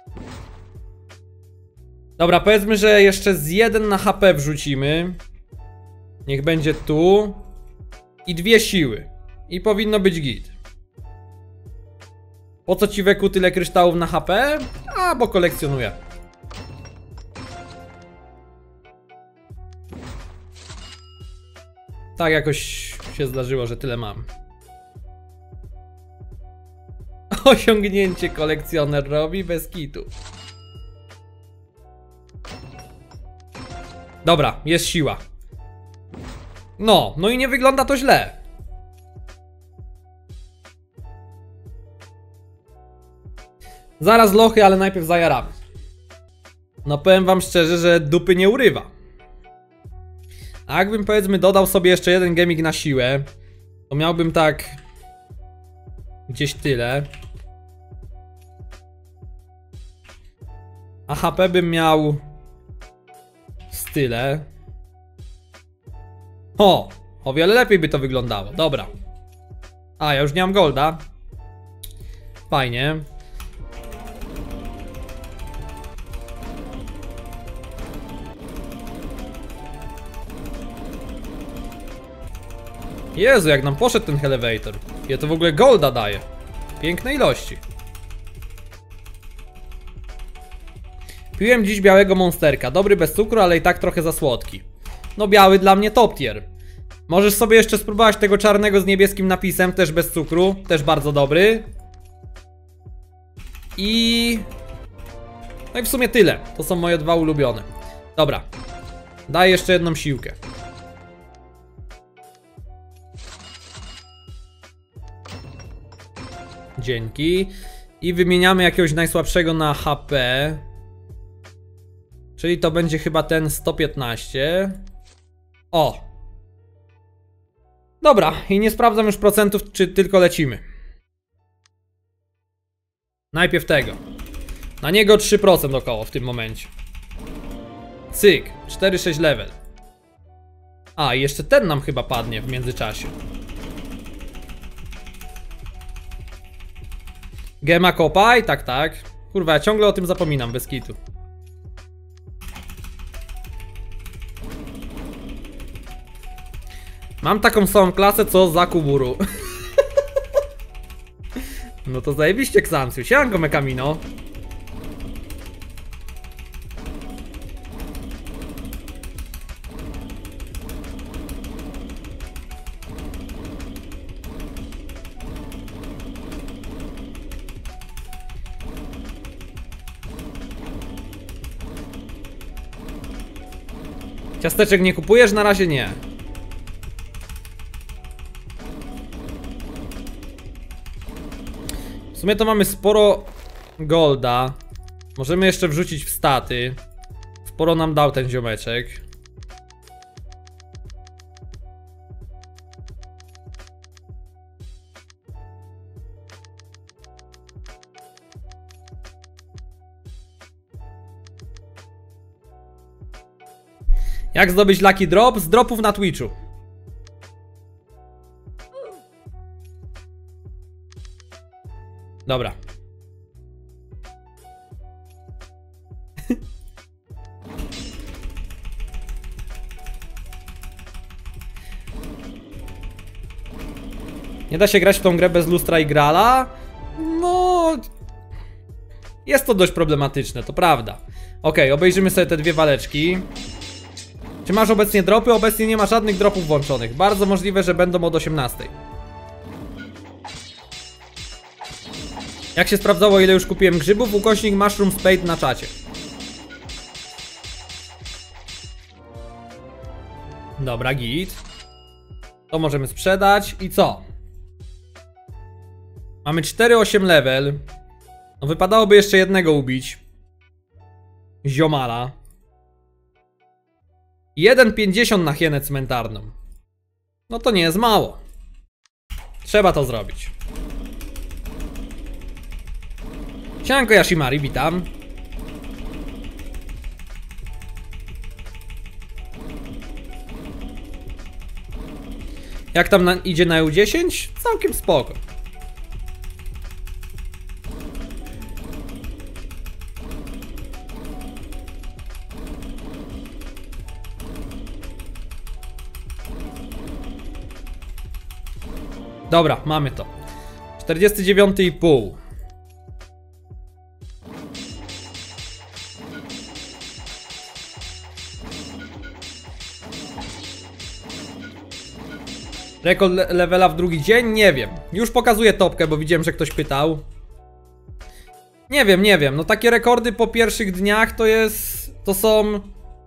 Dobra, powiedzmy, że jeszcze z 1 na HP wrzucimy. Niech będzie tu. I 2 siły. I powinno być git. Po co ci weku tyle kryształów na HP? A, bo kolekcjonuję. Tak jakoś się zdarzyło, że tyle mam. Osiągnięcie kolekcjoner robi bez kitu. Dobra, jest siła. No i nie wygląda to źle. Zaraz lochy, ale najpierw zajaramy. No powiem wam szczerze, że dupy nie urywa. A jakbym powiedzmy dodał sobie jeszcze jeden gemik na siłę, to miałbym tak gdzieś tyle. A HP bym miał z tyle. O wiele lepiej by to wyglądało. Dobra. A, ja już nie mam golda. Fajnie. Jezu, jak nam poszedł ten elevator. Ja to w ogóle golda daje. Piękne ilości. Piłem dziś białego monsterka. Dobry bez cukru, ale i tak trochę za słodki. No biały dla mnie top tier. Możesz sobie jeszcze spróbować tego czarnego z niebieskim napisem, też bez cukru. Też bardzo dobry. No i w sumie tyle. To są moje 2 ulubione. Dobra. Daj jeszcze jedną siłkę. Dzięki. I wymieniamy jakiegoś najsłabszego na HP. Czyli to będzie chyba ten 115. O! Dobra, i nie sprawdzam już procentów, czy tylko lecimy. Najpierw tego. Na niego 3% około w tym momencie. Cyk, 4-6 level. A, i jeszcze ten nam chyba padnie w międzyczasie. Gema kopaj? Tak, tak. Kurwa, ja ciągle o tym zapominam, bez kitu. Mam taką samą klasę co Zakuburu. No to zajebiście, Xansiu. Siemanko, Mekamino. Ciasteczek nie kupujesz? Na razie nie. W sumie to mamy sporo golda. Możemy jeszcze wrzucić w staty. Sporo nam dał ten ziomeczek. Jak zdobyć Lucky Drop? Z dropów na Twitchu. Dobra. Nie da się grać w tą grę bez lustra i grala? No... Jest to dość problematyczne, to prawda. Okej, obejrzymy sobie te dwie waleczki. Czy masz obecnie dropy? Obecnie nie ma żadnych dropów włączonych. Bardzo możliwe, że będą od 18. Jak się sprawdzało, ile już kupiłem grzybów? Ukośnik Mushroom Spade na czacie. Dobra, git. To możemy sprzedać. I co? Mamy 4-8 level. No wypadałoby jeszcze jednego ubić. Ziomala. 1,50 na hienę cmentarną. No to nie jest mało. Trzeba to zrobić. Siemanko Yashimari, witam. Jak tam idzie na EU10? Całkiem spoko. Dobra, mamy to. 49,5. Rekord levela w drugi dzień? Nie wiem. Już pokazuję topkę, bo widziałem, że ktoś pytał. Nie wiem. No takie rekordy po pierwszych dniach to są...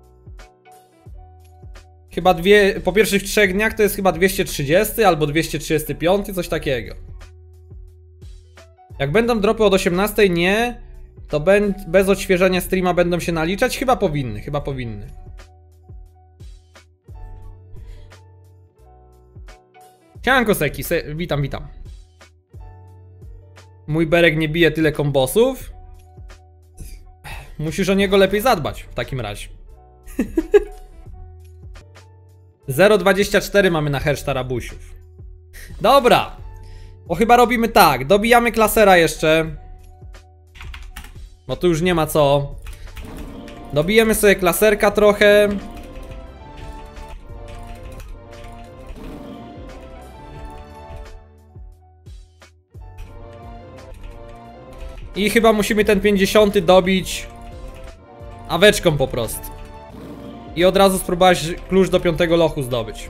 Chyba po pierwszych 3 dniach to jest chyba 230 albo 235, coś takiego. Jak będą dropy od 18, nie. To bez odświeżania streama będą się naliczać? Chyba powinny. Siemanko Seki, witam. Mój Berek nie bije tyle kombosów. Musisz o niego lepiej zadbać w takim razie. 0,24 mamy na Hersztarabusiów. Dobra. Bo chyba robimy tak. Dobijamy klasera jeszcze. Bo tu już nie ma co. Dobijemy sobie klaserka trochę. I chyba musimy ten 50 dobić aweczką po prostu. I od razu spróbować klucz do 5 lochu zdobyć.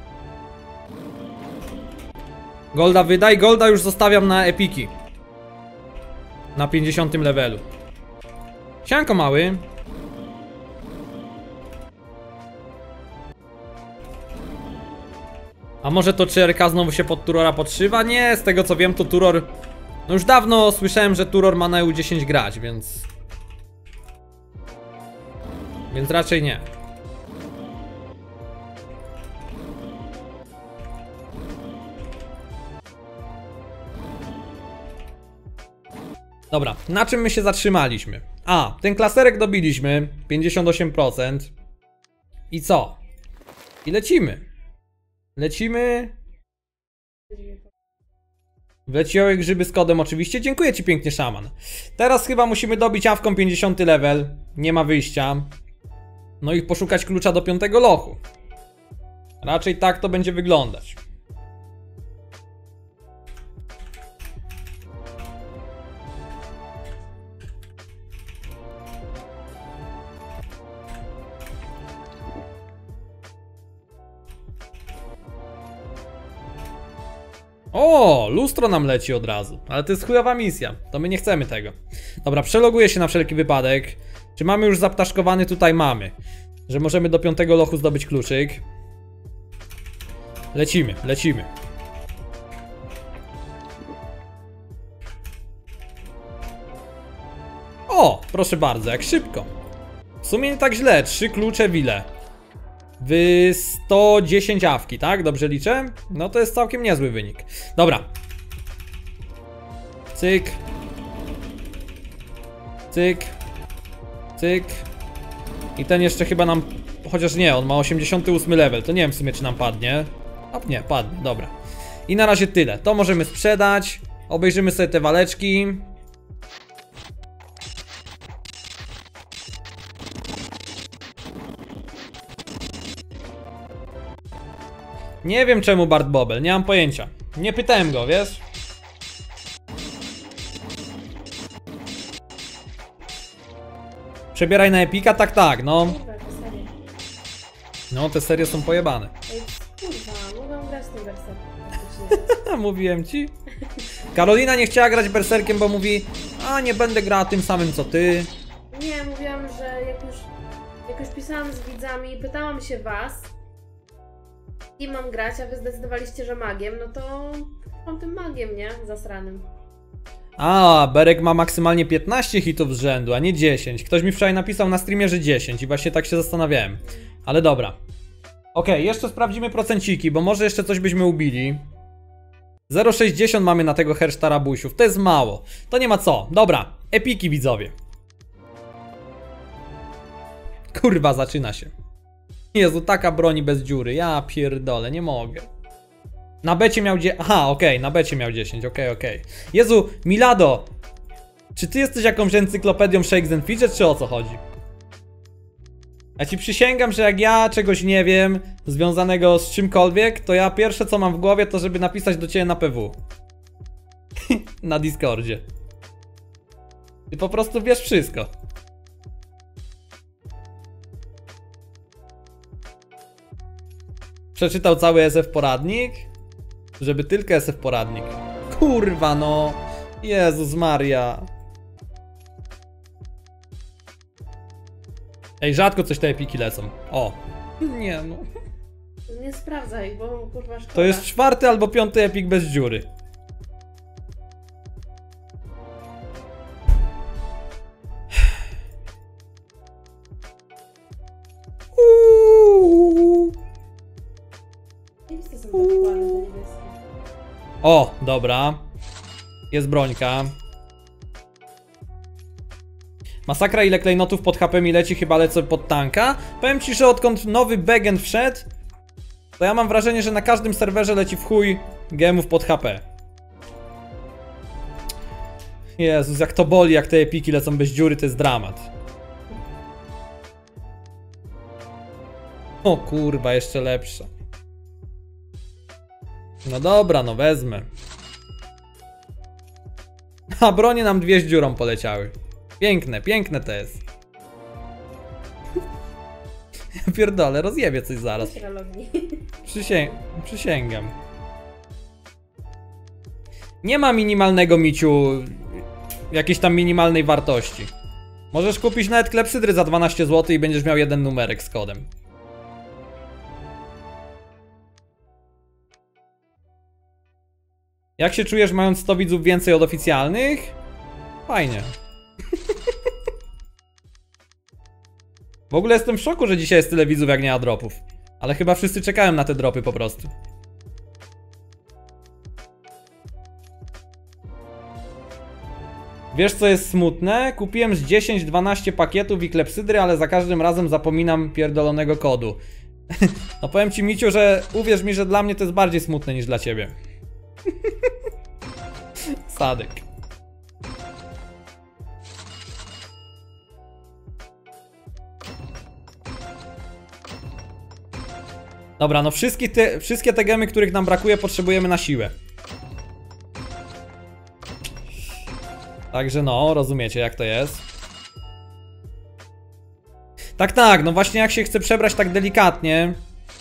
Golda wydaj. Golda już zostawiam na epiki. Na 50 levelu. Sianko mały. A może to czy RK znowu się pod Turora podszywa? Nie, z tego co wiem to Turor... No już dawno słyszałem, że Turor ma na EU10 grać, więc... Więc raczej nie. Dobra, na czym my się zatrzymaliśmy? A, ten klaserek dobiliśmy 58%. I co? I lecimy. Wleciały grzyby z kodem oczywiście. Dziękuję ci pięknie, szaman. Teraz chyba musimy dobić awką 50 level. Nie ma wyjścia. No i poszukać klucza do 5 lochu. Raczej tak to będzie wyglądać. O, lustro nam leci od razu. Ale to jest chujowa misja. To my nie chcemy tego. Dobra, przeloguję się na wszelki wypadek. Czy mamy już zaptaszkowany? Tutaj mamy. Że możemy do 5 lochu zdobyć kluczyk. Lecimy. O, proszę bardzo, jak szybko. W sumie nie tak źle, 3 klucze w ile? W 110 awki, tak? Dobrze liczę? No to jest całkiem niezły wynik. Dobra. Cyk. Cyk. Cyk. I ten jeszcze chyba nam... Chociaż nie, on ma 88 level, to nie wiem w sumie czy nam padnie. A nie, padnie, dobra. I na razie tyle, to możemy sprzedać. Obejrzymy sobie te waleczki. Nie wiem czemu Bart Bobel, nie mam pojęcia. Nie pytałem go, wiesz? Przebieraj na Epika? Tak, tak, no. No, te serie są pojebane. Ej, kurwa, mogę grać tym berserkiem. Mówiłem ci. Karolina nie chciała grać berserkiem, bo mówi: a nie będę grała tym samym co ty. Nie, mówiłam, że jak już pisałam z widzami, pytałam się was, kim mam grać, a wy zdecydowaliście, że magiem, no to mam tym magiem, nie? Zasranym. A, Berek ma maksymalnie 15 hitów z rzędu, a nie 10. Ktoś mi wczoraj napisał na streamie, że 10 i właśnie tak się zastanawiałem. Ale dobra. Okej, jeszcze sprawdzimy procenciki, bo może jeszcze coś byśmy ubili. 0,60 mamy na tego Hersztarabusiów, to jest mało. To nie ma co. Dobra, epiki widzowie. Kurwa, zaczyna się. Jezu, taka broni bez dziury. Ja pierdolę, nie mogę. Na becie miał 10. Aha, okej, na becie miał 10. Okej. Jezu, Milado! Czy ty jesteś jakąś encyklopedią Shakes and Fidget, czy o co chodzi? Ja ci przysięgam, że jak ja czegoś nie wiem związanego z czymkolwiek, to ja pierwsze co mam w głowie to żeby napisać do ciebie na PW. Na Discordzie. Ty po prostu wiesz wszystko. Przeczytał cały SF poradnik? Żeby tylko SF poradnik. Kurwa no. Jezus Maria. Ej, rzadko coś te epiki lecą. O. Nie no. Nie sprawdzaj, bo kurwa szkoda. To jest 4. albo 5. epik bez dziury. O, dobra. Jest brońka. Masakra, ile klejnotów pod HP mi leci, chyba lecę pod tanka. Powiem ci, że odkąd nowy Begen wszedł, to ja mam wrażenie, że na każdym serwerze leci w chuj gemów pod HP. Jezus, jak to boli, jak te epiki lecą bez dziury, to jest dramat. O kurwa, jeszcze lepsza. No dobra, no wezmę. A bronie nam 2 z dziurą poleciały. Piękne, piękne to jest. Pierdolę, rozjebie coś zaraz. Przysięgam. Nie ma minimalnego miciu jakiejś tam minimalnej wartości. Możesz kupić nawet klepsydry za 12 zł i będziesz miał jeden numerek z kodem. Jak się czujesz mając 100 widzów więcej od oficjalnych? Fajnie. W ogóle jestem w szoku, że dzisiaj jest tyle widzów jak nie ma dropów. Ale chyba wszyscy czekają na te dropy po prostu. Wiesz co jest smutne? Kupiłem z 10-12 pakietów i klepsydry, ale za każdym razem zapominam pierdolonego kodu. No powiem ci, Miciu, że uwierz mi, że dla mnie to jest bardziej smutne niż dla ciebie. Sadek. Dobra, no wszystkie te gemy, których nam brakuje, potrzebujemy na siłę. Także no, rozumiecie jak to jest. Tak, tak, no właśnie jak się chce przebrać tak delikatnie.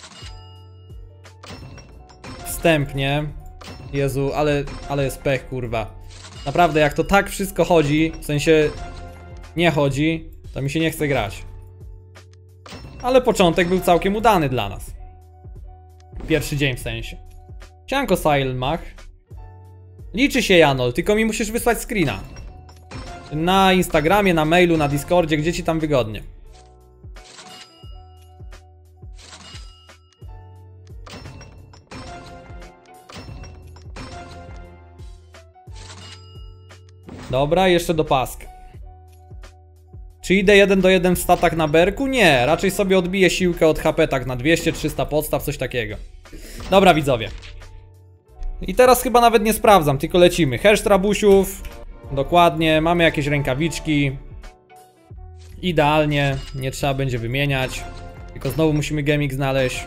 Wstępnie. Jezu, ale jest pech, kurwa. Naprawdę, jak to tak wszystko chodzi, w sensie nie chodzi, to mi się nie chce grać. Ale początek był całkiem udany dla nas. Pierwszy dzień w sensie. Sianko Silmach. Liczy się, Janol, tylko mi musisz wysłać screena. Na Instagramie, na mailu, na Discordzie, gdzie ci tam wygodnie. Dobra, jeszcze do pask. Czy idę 1 do 1 w statach na berku? Nie, raczej sobie odbiję siłkę od HP tak na 200-300 podstaw, coś takiego. Dobra, widzowie. I teraz chyba nawet nie sprawdzam, tylko lecimy. Hersz trabusiów. Dokładnie, mamy jakieś rękawiczki. Idealnie, nie trzeba będzie wymieniać. Tylko znowu musimy gemik znaleźć.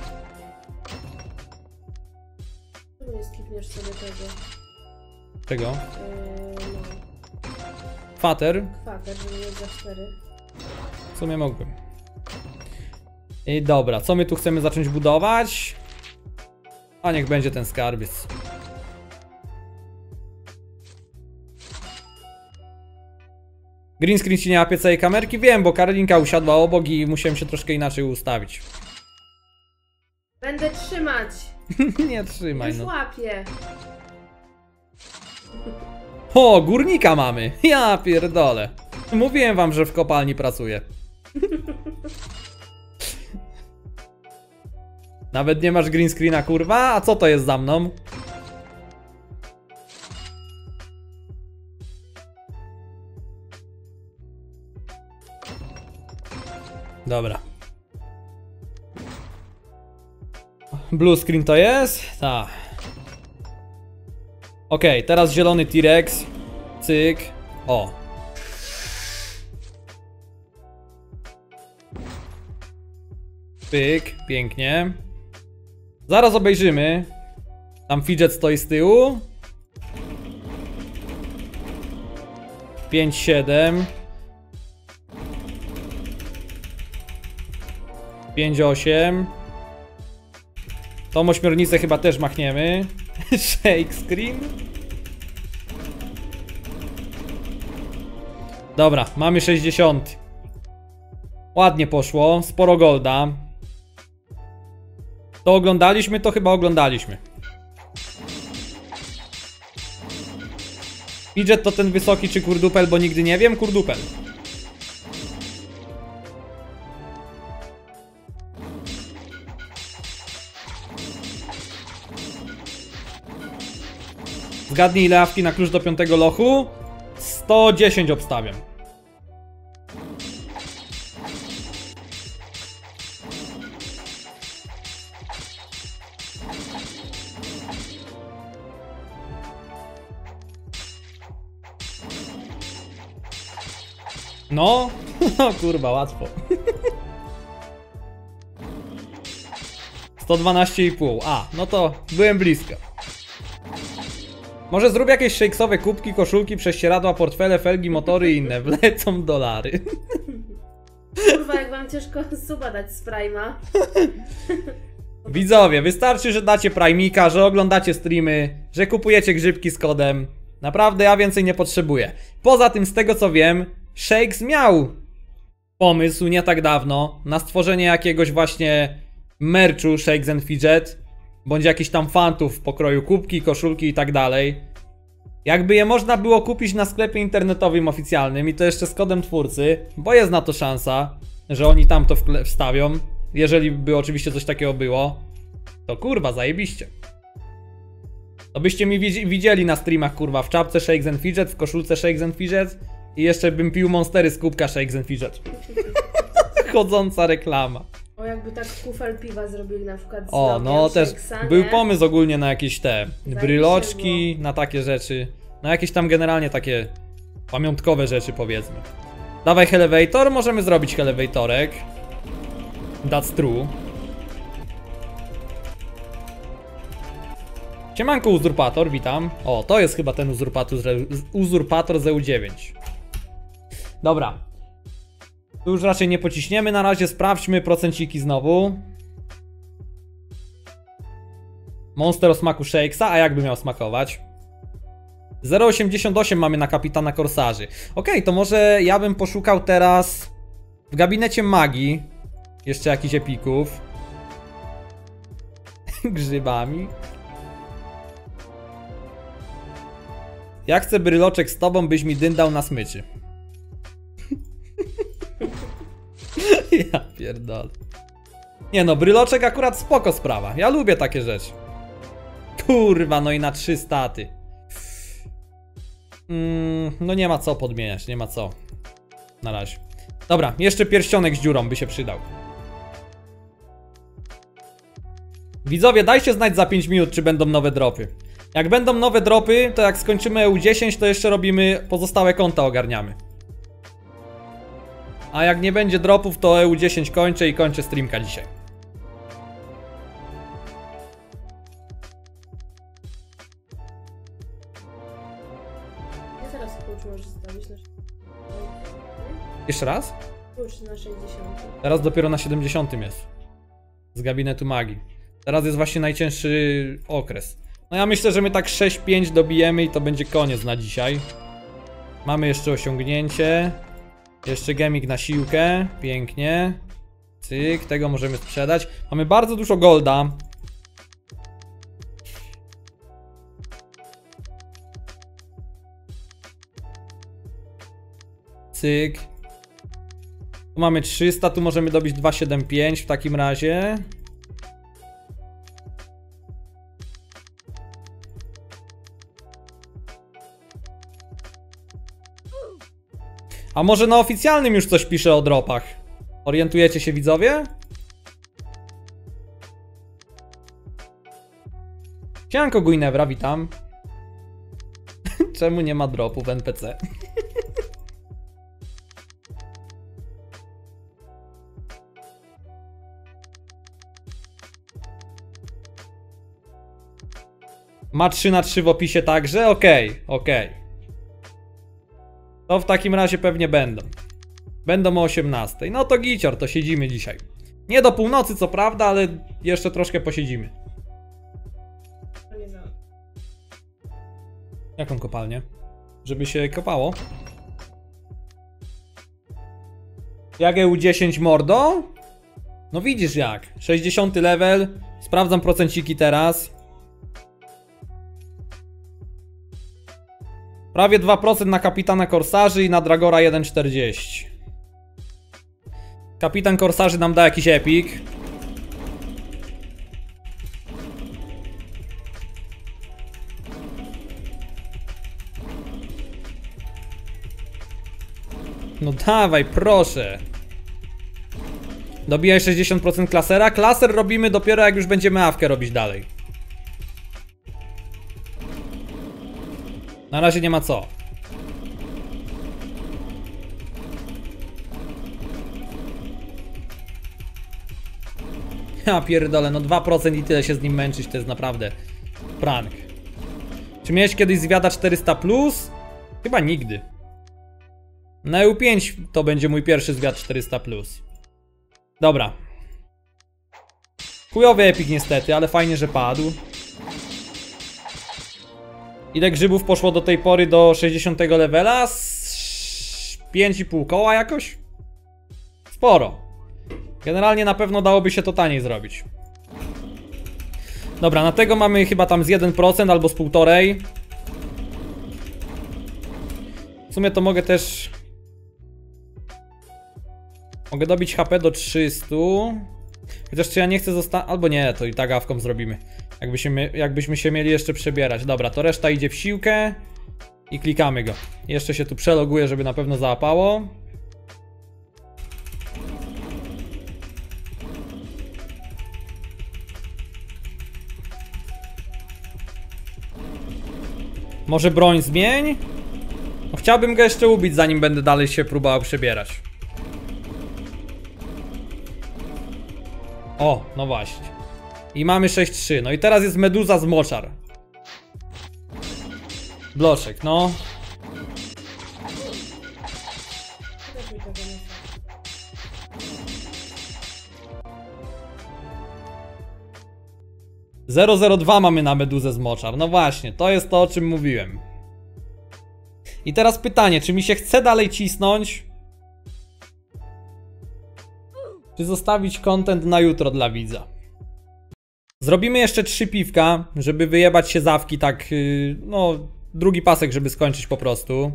Czemu nie skipniesz sobie tego? Czego? No, Fater. kwater, żeby mieć za 4. W sumie mógłbym. I dobra, co my tu chcemy zacząć budować? A niech będzie ten skarbiec. Green screen ci nie ma pieca i kamerki? Wiem, bo Karolinka usiadła obok i musiałem się troszkę inaczej ustawić. Będę trzymać! Nie trzymaj, Już no. łapię! O, górnika mamy! Ja pierdolę. Mówiłem wam, że w kopalni pracuję. Nawet nie masz green screena, kurwa? A co to jest za mną? Dobra. Blue screen to jest? Tak. Okej, teraz zielony T-Rex. Cyk. O. Pyk, pięknie. Zaraz obejrzymy. Tam fidget stoi z tyłu. 5-7. 5-8. Tą ośmiornicę chyba też machniemy. Shake screen. Dobra, mamy 60. Ładnie poszło, sporo golda. To oglądaliśmy, to chyba oglądaliśmy. Fidget to ten wysoki czy kurdupel, bo nigdy nie wiem. Kurdupel. Zgadnij ile awki na klucz do 5 lochu? 110 obstawiam. No, no kurwa, łatwo. 112,5. A, no to byłem blisko. Może zrób jakieś shakesowe kubki, koszulki, prześcieradła, portfele, felgi, motory i inne. Wlecą dolary. Kurwa, jak wam ciężko suba dać z Prime'a. Widzowie, wystarczy, że dacie Primika, że oglądacie streamy, że kupujecie grzybki z kodem. Naprawdę ja więcej nie potrzebuję. Poza tym, z tego co wiem, Shakes miał pomysł nie tak dawno na stworzenie jakiegoś właśnie merchu Shakes and Fidget, bądź jakichś tam fantów w pokroju kubki, koszulki i tak dalej. Jakby je można było kupić na sklepie internetowym oficjalnym i to jeszcze z kodem twórcy, bo jest na to szansa, że oni tam to wstawią, jeżeli by oczywiście coś takiego było, to kurwa zajebiście. To byście mi widzieli na streamach, kurwa, w czapce Shakes and Fidget, w koszulce Shakes and Fidget i jeszcze bym pił monstery z kubka Shakes and Fidget. Chodząca reklama. O, jakby tak kufel piwa zrobili na przykład z O, no też Shakesa, był nie? pomysł ogólnie na jakieś te bryloczki, było. na takie rzeczy. Na jakieś tam generalnie takie pamiątkowe rzeczy, powiedzmy. Dawaj elevator, możemy zrobić elevatorek. That's true. Siemanko uzurpator, witam. O, to jest chyba ten uzurpator z EU9. Dobra. Tu już raczej nie pociśniemy, na razie sprawdźmy procenciki znowu. Monster o smaku Shakesa, a jakby miał smakować? 0,88 mamy na kapitana korsarzy. Okej, to może ja bym poszukał teraz w gabinecie magii jeszcze jakichś epików. Grzybami. Ja chcę bryloczek z tobą, byś mi dyndał na smyczy. Ja pierdolę. Nie no, bryloczek akurat spoko sprawa. Ja lubię takie rzeczy. Kurwa, no i na 3 staty. No nie ma co podmieniać, nie ma co. Na razie. Dobra, jeszcze pierścionek z dziurą by się przydał. Widzowie, dajcie znać za 5 minut, czy będą nowe dropy. Jak będą nowe dropy, to jak skończymy EU10, to jeszcze robimy pozostałe konta, ogarniamy. A jak nie będzie dropów, to EU10 kończę i kończę streamka dzisiaj. Ja zaraz klucz możesz zostawić na... Jeszcze raz? Klucz na 60. Teraz dopiero na 70 jest. Z gabinetu magii. Teraz jest właśnie najcięższy okres. No ja myślę, że my tak 6-5 dobijemy i to będzie koniec na dzisiaj. Mamy jeszcze osiągnięcie. Jeszcze gemik na siłkę. Pięknie. Cyk, tego możemy sprzedać. Mamy bardzo dużo golda. Cyk. Tu mamy 300, tu możemy dobić 275 w takim razie. A może na oficjalnym już coś pisze o dropach? Orientujecie się, widzowie? Siemanko Guinevra, witam. Czemu nie ma dropów NPC? Ma 3/3 w opisie także? Okej, okej. To w takim razie pewnie będą. Będą o 18. No to gicior, to siedzimy dzisiaj. Nie do północy co prawda, ale jeszcze troszkę posiedzimy. To nie za... Jaką kopalnię? Żeby się kopało? Jak EU10 mordo? No widzisz jak. 60 level. Sprawdzam procenciki teraz. Prawie 2% na kapitana korsarzy i na Dragora 1,40. Kapitan korsarzy nam da jakiś epik. No dawaj, proszę. Dobijaj 60% klasera. Klaser robimy dopiero jak już będziemy awkę robić dalej. Na razie nie ma co. Ja pierdolę, no 2% i tyle się z nim męczyć, to jest naprawdę prank. Czy miałeś kiedyś zwiada 400+? Chyba nigdy. Na EU5 to będzie mój pierwszy zwiad 400+. Dobra. Chujowy epik niestety, ale fajnie, że padł. Ile grzybów poszło do tej pory do 60 levela? 5,5 koła jakoś? Sporo. Generalnie na pewno dałoby się to taniej zrobić. Dobra, na tego mamy chyba tam z 1% albo z 1,5. W sumie to mogę też... Mogę dobić HP do 300. Chociaż czy ja nie chcę zostać... Albo nie, to i tak awką zrobimy. Jakbyśmy się mieli jeszcze przebierać. Dobra, to reszta idzie w siłkę. I klikamy go. Jeszcze się tu przeloguję, żeby na pewno załapało. Może broń zmień? No, chciałbym go jeszcze ubić, zanim będę dalej się próbował przebierać. O, no właśnie. I mamy 6-3. No i teraz jest meduza z moczar. Bloczek, no. Też mi tego nie chce. 002 mamy na meduzę z moczar. No właśnie, to jest to, o czym mówiłem. I teraz pytanie, czy mi się chce dalej cisnąć? Czy zostawić content na jutro dla widza? Zrobimy jeszcze 3 piwka, żeby wyjebać się z awki tak, no, drugi pasek, żeby skończyć po prostu.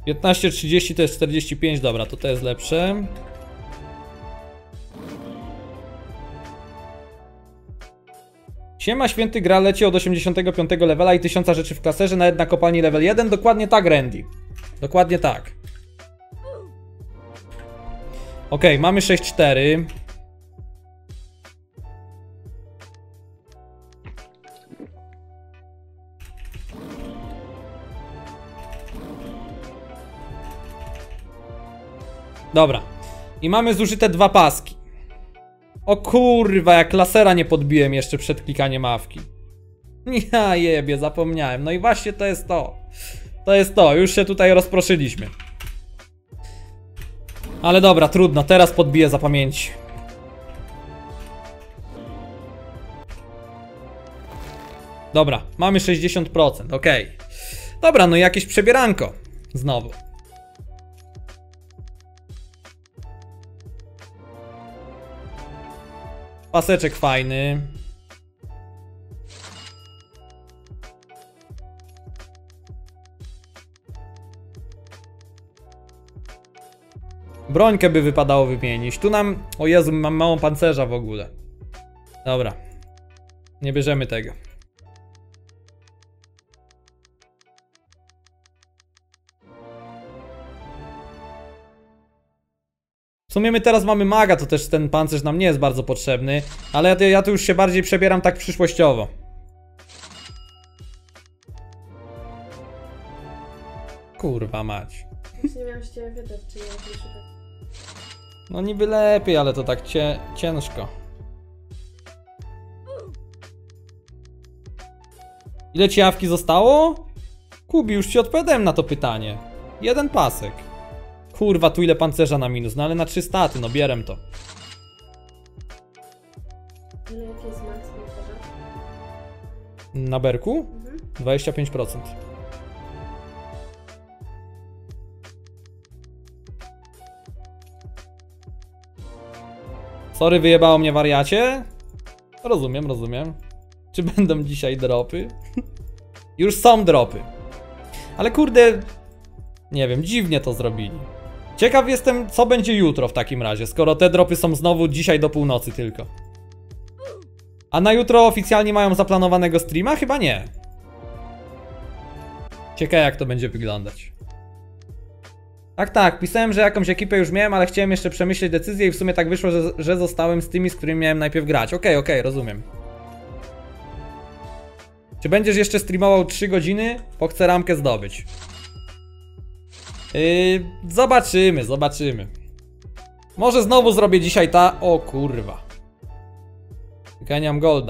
15,30 to jest 45, dobra, to jest lepsze. Siema, święty, gra leci od 85 levela i 1000 rzeczy w klaserze, nawet na kopalni level 1. Dokładnie tak, Randy. Dokładnie tak. Okej, mamy 6,4. Dobra. I mamy zużyte 2 paski. O kurwa, jak lasera nie podbiłem jeszcze przed klikaniem awki. Ja jebie, zapomniałem. No i właśnie to jest to. To jest to, już się tutaj rozproszyliśmy. Ale dobra, trudno, teraz podbiję za pamięci. Dobra, mamy 60%, okej. Dobra, no i jakieś przebieranko. Znowu. Paseczek fajny. Brońkę by wypadało wymienić. Tu nam... O Jezu, mam mało pancerza w ogóle. Dobra. Nie bierzemy tego. W sumie my teraz mamy maga, to też ten pancerz nam nie jest bardzo potrzebny. Ale ja tu już się bardziej przebieram tak przyszłościowo. Kurwa mać. Nie miałam się ciebie pytać, czy nie. No niby lepiej, ale to tak ciężko. Ile ci jawki zostało? Kubi, już ci odpowiadałem na to pytanie. 1 pasek. Kurwa, tu ile pancerza na minus, no ale na 3 staty, no bierem to. Ile jaki jest max pancerza? Na berku? 25%. Sorry, wyjebało mnie wariacie. Rozumiem, rozumiem. Czy będą dzisiaj dropy? Już są dropy. Ale kurde... Nie wiem, dziwnie to zrobili. Ciekaw jestem, co będzie jutro w takim razie, skoro te dropy są znowu dzisiaj do północy tylko. A na jutro oficjalnie mają zaplanowanego streama? Chyba nie. Ciekawe, jak to będzie wyglądać. Tak, pisałem, że jakąś ekipę już miałem, ale chciałem jeszcze przemyśleć decyzję i w sumie tak wyszło, że zostałem z tymi, z którymi miałem najpierw grać. Okej, rozumiem. Czy będziesz jeszcze streamował 3 godziny? Bo chcę ramkę zdobyć. Zobaczymy. Może znowu zrobię dzisiaj O kurwa. Tylko ja nie mam golda.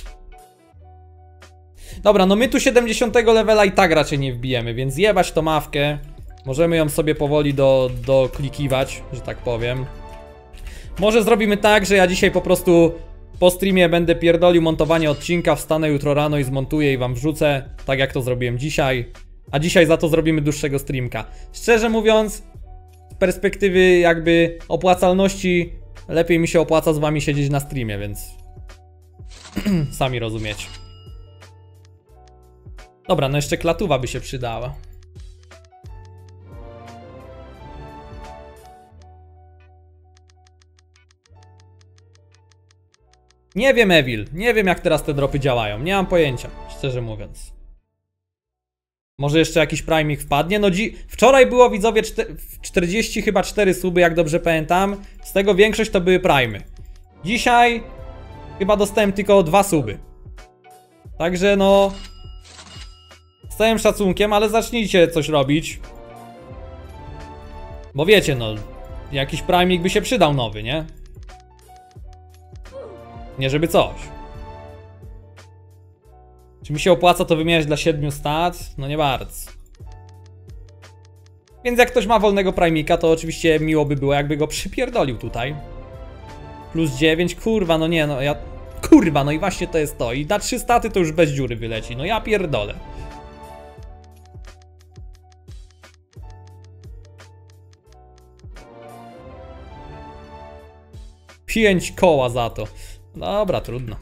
Dobra, no my tu 70 levela i tak raczej nie wbijemy, więc jebać tą mawkę. Możemy ją sobie powoli doklikiwać, że tak powiem. Może zrobimy tak, że ja dzisiaj po prostu po streamie będę pierdolił montowanie odcinka, wstanę jutro rano i zmontuję i wam wrzucę, tak jak to zrobiłem dzisiaj. A dzisiaj za to zrobimy dłuższego streamka. Szczerze mówiąc, z perspektywy jakby opłacalności, lepiej mi się opłaca z wami siedzieć na streamie, więc sami rozumiecie. Dobra, no jeszcze klatuwa by się przydała. Nie wiem, Evil, nie wiem jak teraz te dropy działają, nie mam pojęcia, szczerze mówiąc. Może jeszcze jakiś priming wpadnie, no wczoraj było, widzowie, 40 chyba 4 suby, jak dobrze pamiętam. Z tego większość to były primy. Dzisiaj chyba dostałem tylko 2 suby. Także no... Z całym szacunkiem, ale zacznijcie coś robić. Bo wiecie, no... Jakiś priming by się przydał nowy, nie? Nie żeby coś. Czy mi się opłaca to wymieniać dla 7 stat? No nie bardzo. Więc jak ktoś ma wolnego primika, to oczywiście miło by było, jakby go przypierdolił tutaj. Plus 9, kurwa, no nie, no kurwa, no i właśnie to jest to. I na 3 staty to już bez dziury wyleci, no ja pierdolę. Pięć koła za to. Dobra, trudno.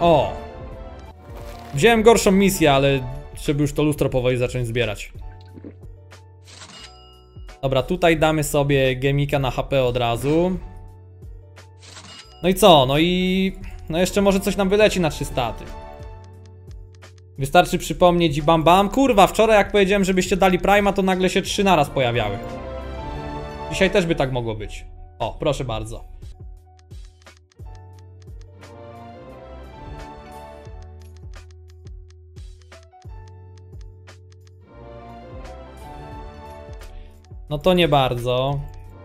O! Wziąłem gorszą misję, ale żeby już to lustro powoli zacząć zbierać. Dobra, tutaj damy sobie gemika na HP od razu. No i co? No jeszcze może coś nam wyleci na 3 staty. Wystarczy przypomnieć i bam bam. Kurwa, wczoraj jak powiedziałem, żebyście dali Prima, to nagle się 3 naraz pojawiały. Dzisiaj też by tak mogło być. O, proszę bardzo. No to nie bardzo.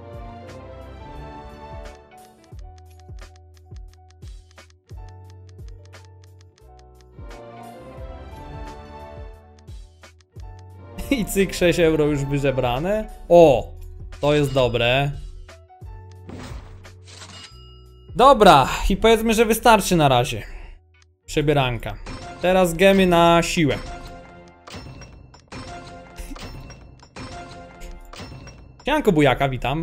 I cyk 6 euro już wyżebrane. O! To jest dobre. Dobra, i powiedzmy, że wystarczy na razie. Przebieranka. Teraz gemy na siłę. Siemanko bujaka, witam.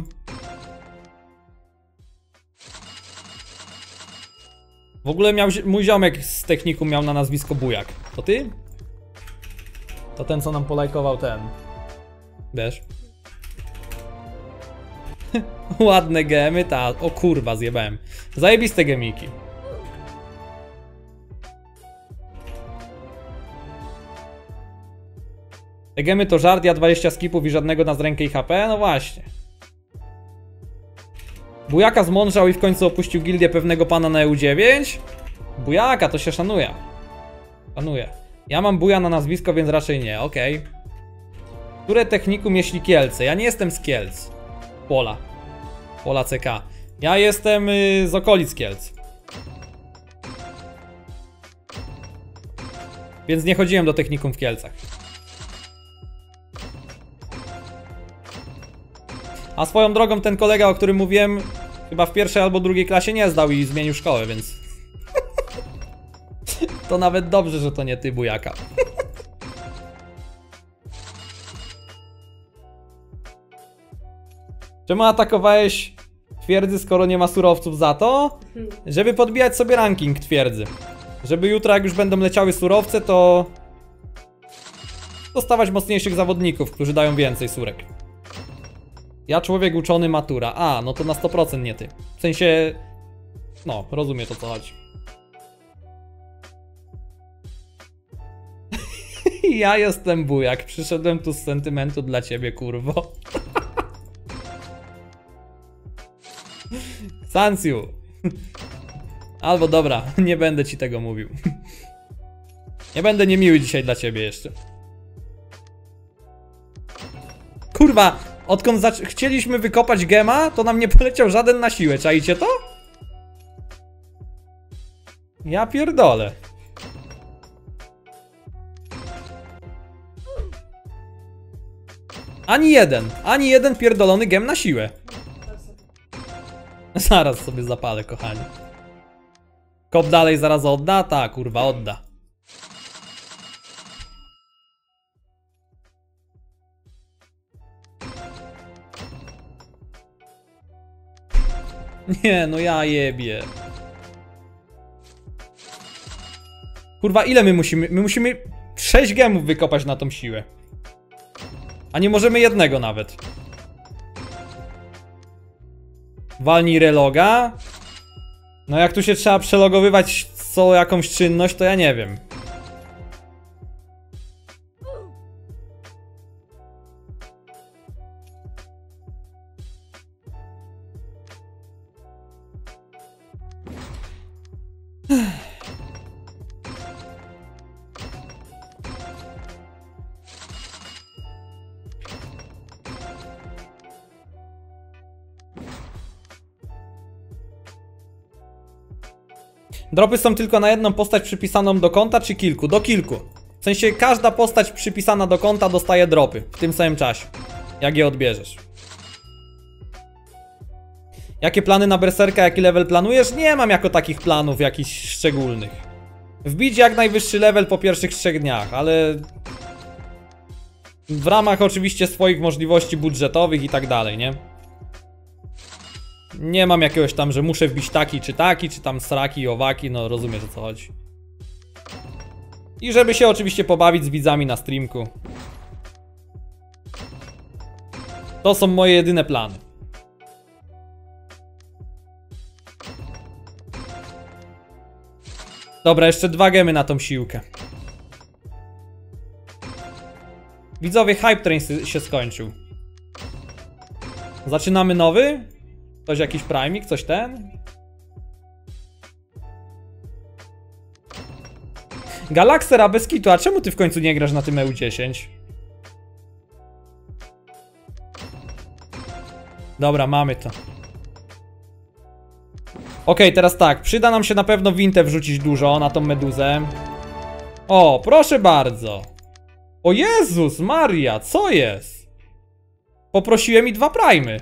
W ogóle mój ziomek z technikum miał na nazwisko Bujak. To ty? To ten, co nam polajkował ten. Wiesz? Ładne gemy, ta. O kurwa, zjebałem. Zajebiste gemiki. Te gemy to żart, ja 20 skipów i żadnego na z rękę i HP? No właśnie. Bujaka zmądrzał i w końcu opuścił gildię pewnego pana na EU9? Bujaka, to się szanuje. Szanuje. Ja mam buja na nazwisko, więc raczej nie, okej. Które technikum jeśli Kielce? Ja nie jestem z Kielc. Pola CK. Ja jestem z okolic Kielc. Więc nie chodziłem do technikum w Kielcach. A swoją drogą ten kolega, o którym mówiłem, chyba w pierwszej albo drugiej klasie nie zdał i zmienił szkołę, więc... To nawet dobrze, że to nie ty, bujaka. Czemu atakowałeś twierdzy, skoro nie ma surowców za to? Żeby podbijać sobie ranking twierdzy. Żeby jutro, jak już będą leciały surowce, to... dostawać mocniejszych zawodników, którzy dają więcej surek. Ja człowiek uczony matura. A, no to na 100% nie ty. W sensie... no, rozumiem to, co chodzi. Ja jestem bujak. Przyszedłem tu z sentymentu dla ciebie, kurwo. Sanciu. Albo dobra, nie będę ci tego mówił. Nie będę niemiły dzisiaj dla ciebie jeszcze. Kurwa, odkąd chcieliśmy wykopać gema, to nam nie poleciał żaden na siłę. Czaicie to? Ja pierdolę. Ani jeden pierdolony gem na siłę. Zaraz sobie zapalę, kochani. Kop dalej zaraz odda? Ta, kurwa, odda. Nie, no ja jebie. Kurwa, ile my musimy? My musimy 6 gemów wykopać na tą siłę. A nie możemy jednego nawet. Walnij reloga. No jak tu się trzeba przelogowywać co jakąś czynność, to ja nie wiem. Dropy są tylko na jedną postać przypisaną do konta, czy kilku? Do kilku. W sensie każda postać przypisana do konta dostaje dropy w tym samym czasie, jak je odbierzesz. Jakie plany na berserka, jaki level planujesz? Nie mam jako takich planów jakichś szczególnych. Wbić jak najwyższy level po pierwszych 3 dniach, ale... w ramach oczywiście swoich możliwości budżetowych i tak dalej, nie? Nie mam jakiegoś tam, że muszę wbić taki, czy tam sraki i owaki, no rozumiesz, o co chodzi. I żeby się oczywiście pobawić z widzami na streamku. To są moje jedyne plany. Dobra, jeszcze 2 gemy na tą siłkę. Widzowie, Hype Train się skończył. Zaczynamy nowy? Ktoś jakiś primik, coś ten? Galaxera bez kitu, a czemu ty w końcu nie grasz na tym EU10? Dobra, mamy to. Okej, teraz tak, przyda nam się na pewno wintę wrzucić dużo na tą meduzę. O, proszę bardzo. O Jezus Maria, co jest? Poprosiłem i 2 primy.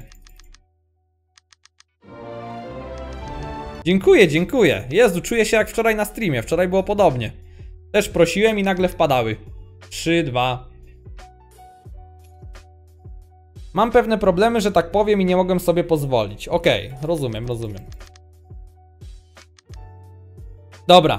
Dziękuję, dziękuję. Jezu, czuję się jak wczoraj na streamie. Wczoraj było podobnie. Też prosiłem i nagle wpadały. 3, 2. Mam pewne problemy, że tak powiem i nie mogłem sobie pozwolić. Okej, rozumiem, rozumiem. Dobra.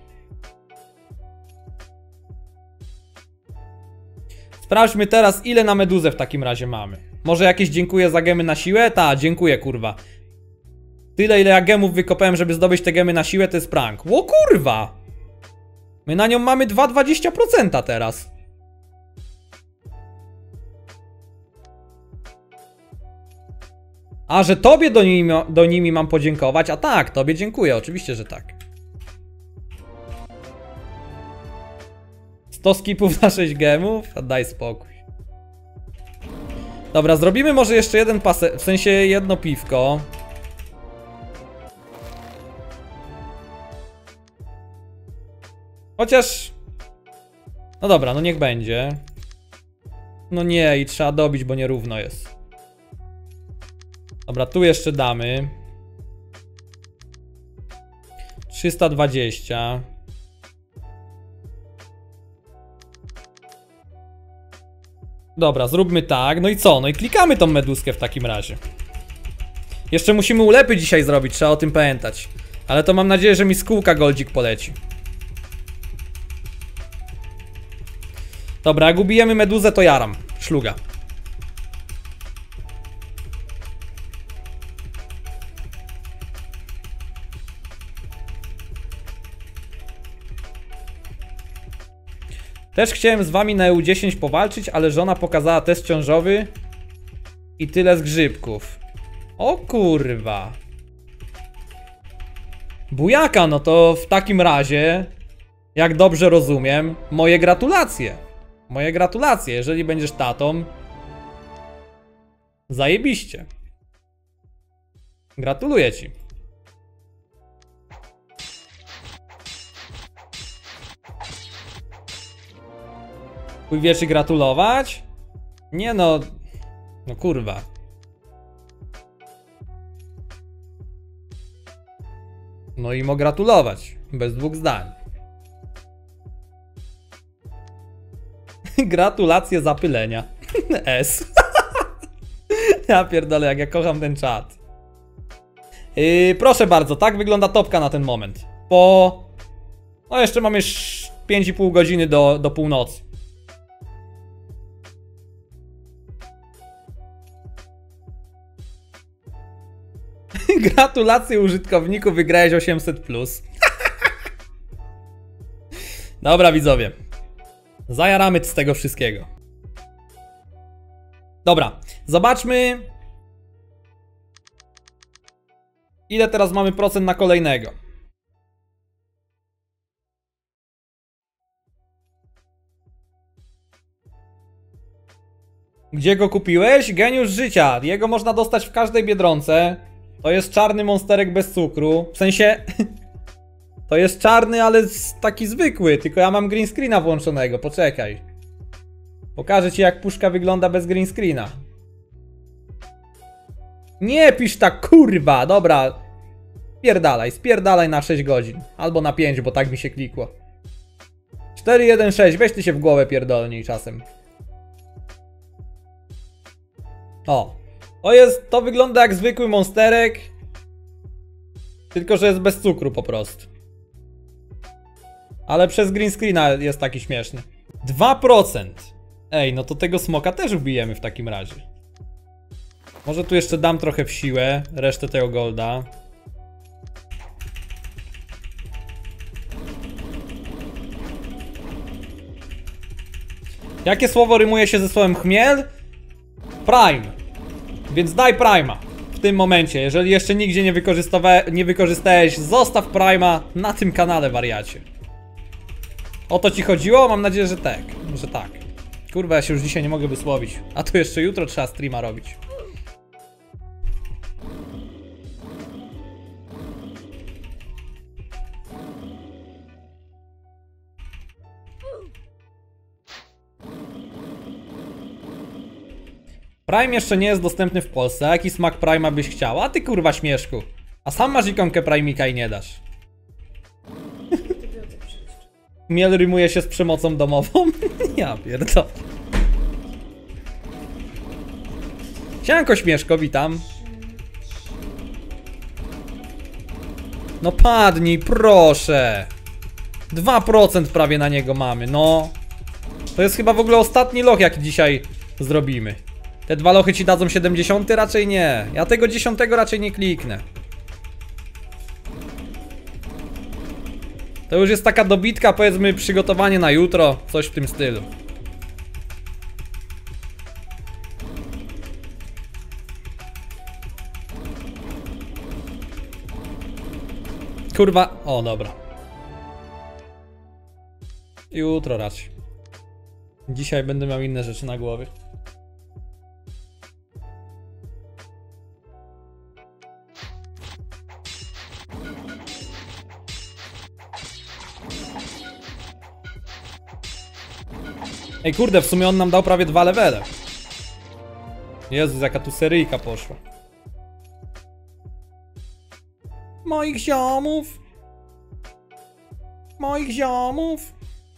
Sprawdźmy teraz, ile na meduzę w takim razie mamy. Może jakieś dziękuję za gemy na siłę? Ta, dziękuję, kurwa. Tyle, ile ja gemów wykopałem, żeby zdobyć te gemy na siłę, to jest prank. O kurwa! My na nią mamy 2,20% teraz. A, że tobie do nimi mam podziękować? A tak, tobie dziękuję, oczywiście, że tak. 100 skipów na 6 gemów? A daj spokój. Dobra, zrobimy może jeszcze jeden pasek, w sensie jedno piwko. Chociaż... No dobra, no niech będzie. No nie, i trzeba dobić, bo nierówno jest. Dobra, tu jeszcze damy 320. Dobra, zróbmy tak. No i co? No i klikamy tą meduskę w takim razie. Jeszcze musimy ulepy dzisiaj zrobić, trzeba o tym pamiętać. Ale to mam nadzieję, że mi z kółka goldzik poleci. Dobra, jak ubijemy meduzę, to jaram. Szluga. Też chciałem z wami na EU10 powalczyć, ale żona pokazała test ciążowy i tyle z grzybków. O kurwa. Bujaka, no to w takim razie, jak dobrze rozumiem, moje gratulacje. Moje gratulacje, jeżeli będziesz tatą. Zajebiście. Gratuluję ci. Twój wieczy gratulować? Nie no. No kurwa. No i mo gratulować. Bez 2 zdań. Gratulacje zapylenia. S. Ja pierdolę, jak ja kocham ten czat. Proszę bardzo, tak wygląda topka na ten moment. No jeszcze mamy 5,5 godziny do północy. Gratulacje użytkowniku, wygrałeś 800+. Dobra widzowie. Zajaramy z tego wszystkiego. Dobra, zobaczmy ile teraz mamy procent na kolejnego. Gdzie go kupiłeś? Geniusz życia. Jego można dostać w każdej Biedronce. To jest czarny monsterek bez cukru. W sensie... To jest czarny, ale taki zwykły. Tylko ja mam green screena włączonego. Poczekaj. Pokażę ci, jak puszka wygląda bez green screena. Nie pisz tak, kurwa. Dobra. Spierdalaj na 6 godzin. Albo na 5, bo tak mi się klikło. 416. Weź ty się w głowę pierdolnij czasem. O. To wygląda jak zwykły monsterek. Tylko, że jest bez cukru po prostu. Ale przez green screena jest taki śmieszny. 2%. Ej, no to tego smoka też ubijemy w takim razie. Może tu jeszcze dam trochę w siłę, resztę tego golda. Jakie słowo rymuje się ze słowem chmiel? Prime. Więc daj Prime'a w tym momencie. Jeżeli jeszcze nigdzie nie wykorzystałeś, zostaw Prime'a na tym kanale, wariacie. O to ci chodziło? Mam nadzieję, że tak. Że tak. Kurwa, ja się już dzisiaj nie mogę wysłowić. A tu jeszcze jutro trzeba streama robić. Prime jeszcze nie jest dostępny w Polsce. A jaki smak Prime'a byś chciał? A ty kurwa śmieszku. A sam masz ikonkę Prime'ika i nie dasz. Miel rymuje się z przemocą domową? Ja pierdolę. Siemanko śmieszko, witam. No padnij, proszę. 2% prawie na niego mamy, no. To jest chyba w ogóle ostatni loch, jaki dzisiaj zrobimy. Te 2 lochy ci dadzą 70? Raczej nie. Ja tego 10 raczej nie kliknę. To już jest taka dobitka, powiedzmy, przygotowanie na jutro. Coś w tym stylu. Kurwa, o dobra. Jutro raczej. Dzisiaj będę miał inne rzeczy na głowie. Ej kurde, w sumie on nam dał prawie 2 levele. Jezus, jaka tu seryjka poszła. Moich ziomów. Moich ziomów.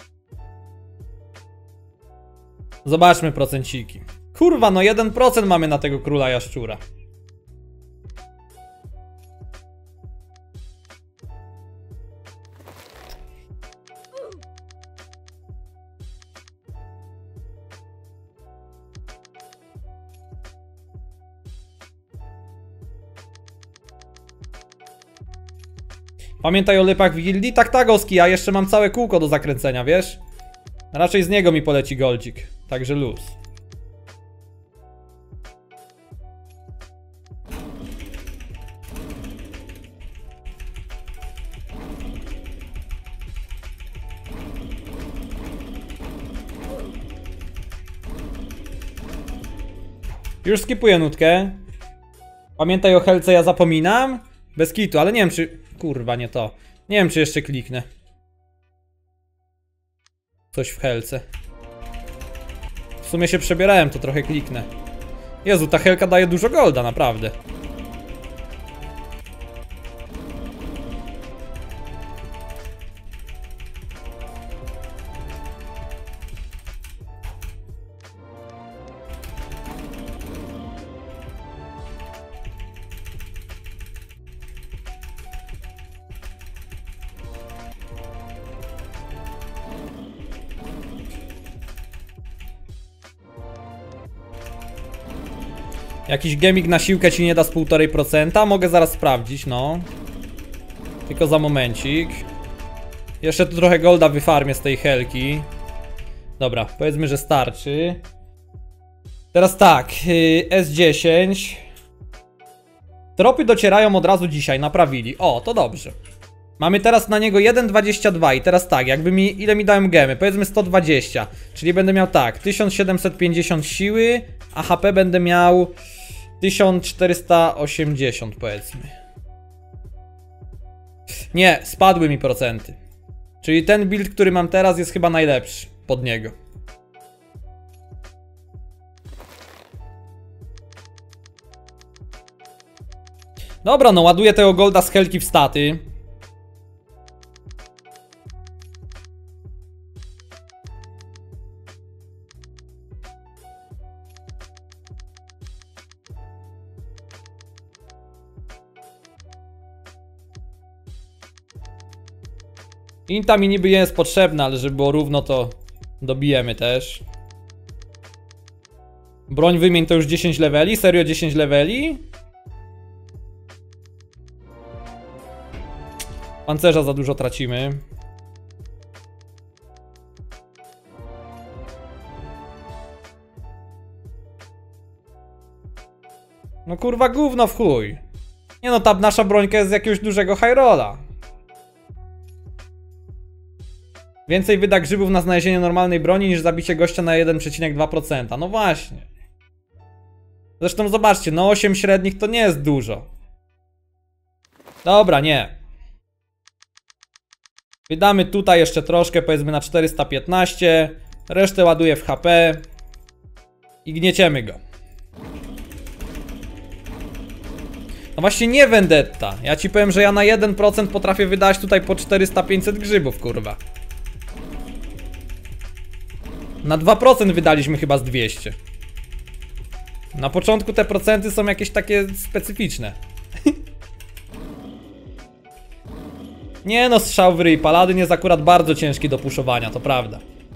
Zobaczmy procenciki. Kurwa, no 1% mamy na tego króla jaszczura. Pamiętaj o lepach w gildii? Tak, tak, Oski, ja jeszcze mam całe kółko do zakręcenia, wiesz? Raczej z niego mi poleci goldzik, także luz. Już skipuję nutkę. Pamiętaj o helce, ja zapominam. Bez kitu, ale nie wiem czy... Kurwa, nie to. Nie wiem czy jeszcze kliknę. Coś w helce. W sumie się przebierałem, to trochę kliknę. Jezu, ta helka daje dużo golda, naprawdę. Jakiś gemik na siłkę ci nie da z 1,5%? Mogę zaraz sprawdzić, no. Tylko za momencik. Jeszcze tu trochę golda wyfarmię z tej helki. Dobra, powiedzmy, że starczy. Teraz tak, S10. Tropy docierają od razu dzisiaj, naprawili. O, to dobrze. Mamy teraz na niego 1,22 i teraz tak, jakby mi, ile mi dałem gemy? Powiedzmy 120, czyli będę miał tak, 1750 siły, a HP będę miał 1480 powiedzmy. Nie, spadły mi procenty. Czyli ten build, który mam teraz jest chyba najlepszy pod niego. Dobra, no ładuję tego golda z helki w staty. Inta mi niby jest potrzebna, ale żeby było równo, to dobijemy też. Broń wymień to już 10 leveli? Serio 10 leveli? Pancerza za dużo tracimy. No kurwa gówno w chuj. Nie no, ta nasza brońka jest z jakiegoś dużego highrolla. Więcej wyda grzybów na znalezienie normalnej broni niż zabicie gościa na 1,2%. No właśnie. Zresztą zobaczcie, no 8 średnich to nie jest dużo. Dobra, nie. Wydamy tutaj jeszcze troszkę, powiedzmy na 415. Resztę ładuję w HP. I gnieciemy go. No właśnie nie Vendetta. Ja ci powiem, że ja na 1% potrafię wydać tutaj po 400-500 grzybów, kurwa. Na 2% wydaliśmy chyba z 200. Na początku te procenty są jakieś takie specyficzne. Nie no, strzał w ryj. Paladyn jest akurat bardzo ciężki do puszowania, to prawda.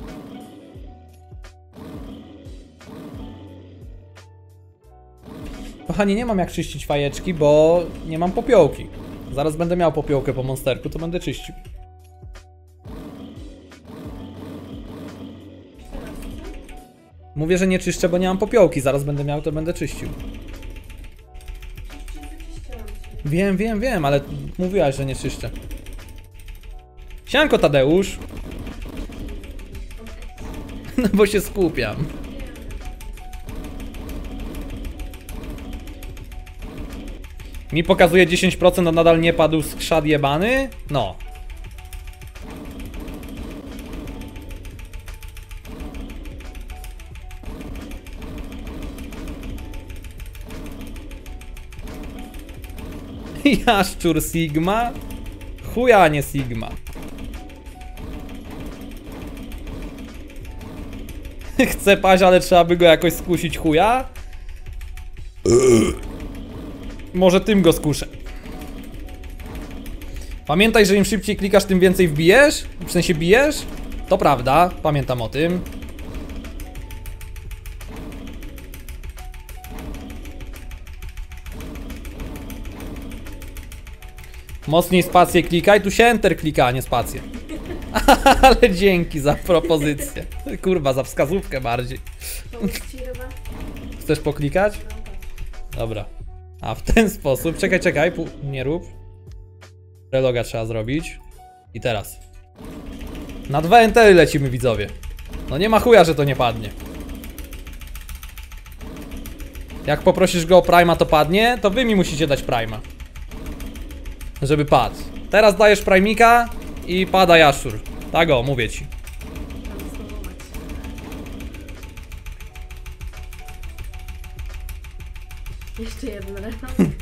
Kochani, nie mam jak czyścić fajeczki, bo nie mam popiołki. Zaraz będę miał popiołkę po monsterku, to będę czyścił. Mówię, że nie czyszczę, bo nie mam popiołki. Zaraz będę miał, to będę czyścił. Wiem, ale mówiłaś, że nie czyszczę. Sianko, Tadeusz. No bo się skupiam. Mi pokazuje 10%, a nadal nie padł skrzat jebany? No. Jaszczur Sigma? Chuja, nie Sigma. Chcę paść, ale trzeba by go jakoś skusić, chuja? Może tym go skuszę. Pamiętaj, że im szybciej klikasz, tym więcej wbijesz. W sensie bijesz. To prawda, pamiętam o tym. Mocniej spację klikaj, tu się Enter klika, a nie spację. Ale dzięki za propozycję. Kurwa, za wskazówkę bardziej. Chcesz poklikać? Dobra. A w ten sposób, czekaj, nie rób. Reloga trzeba zrobić. I teraz. Na 2 entery lecimy, widzowie. No nie ma chuja, że to nie padnie. Jak poprosisz go o Prima, to padnie, to wy mi musicie dać Prima. Żeby padł. Teraz dajesz Primika i pada Jaszczur. Tak o, mówię ci. Jeszcze jeden raz.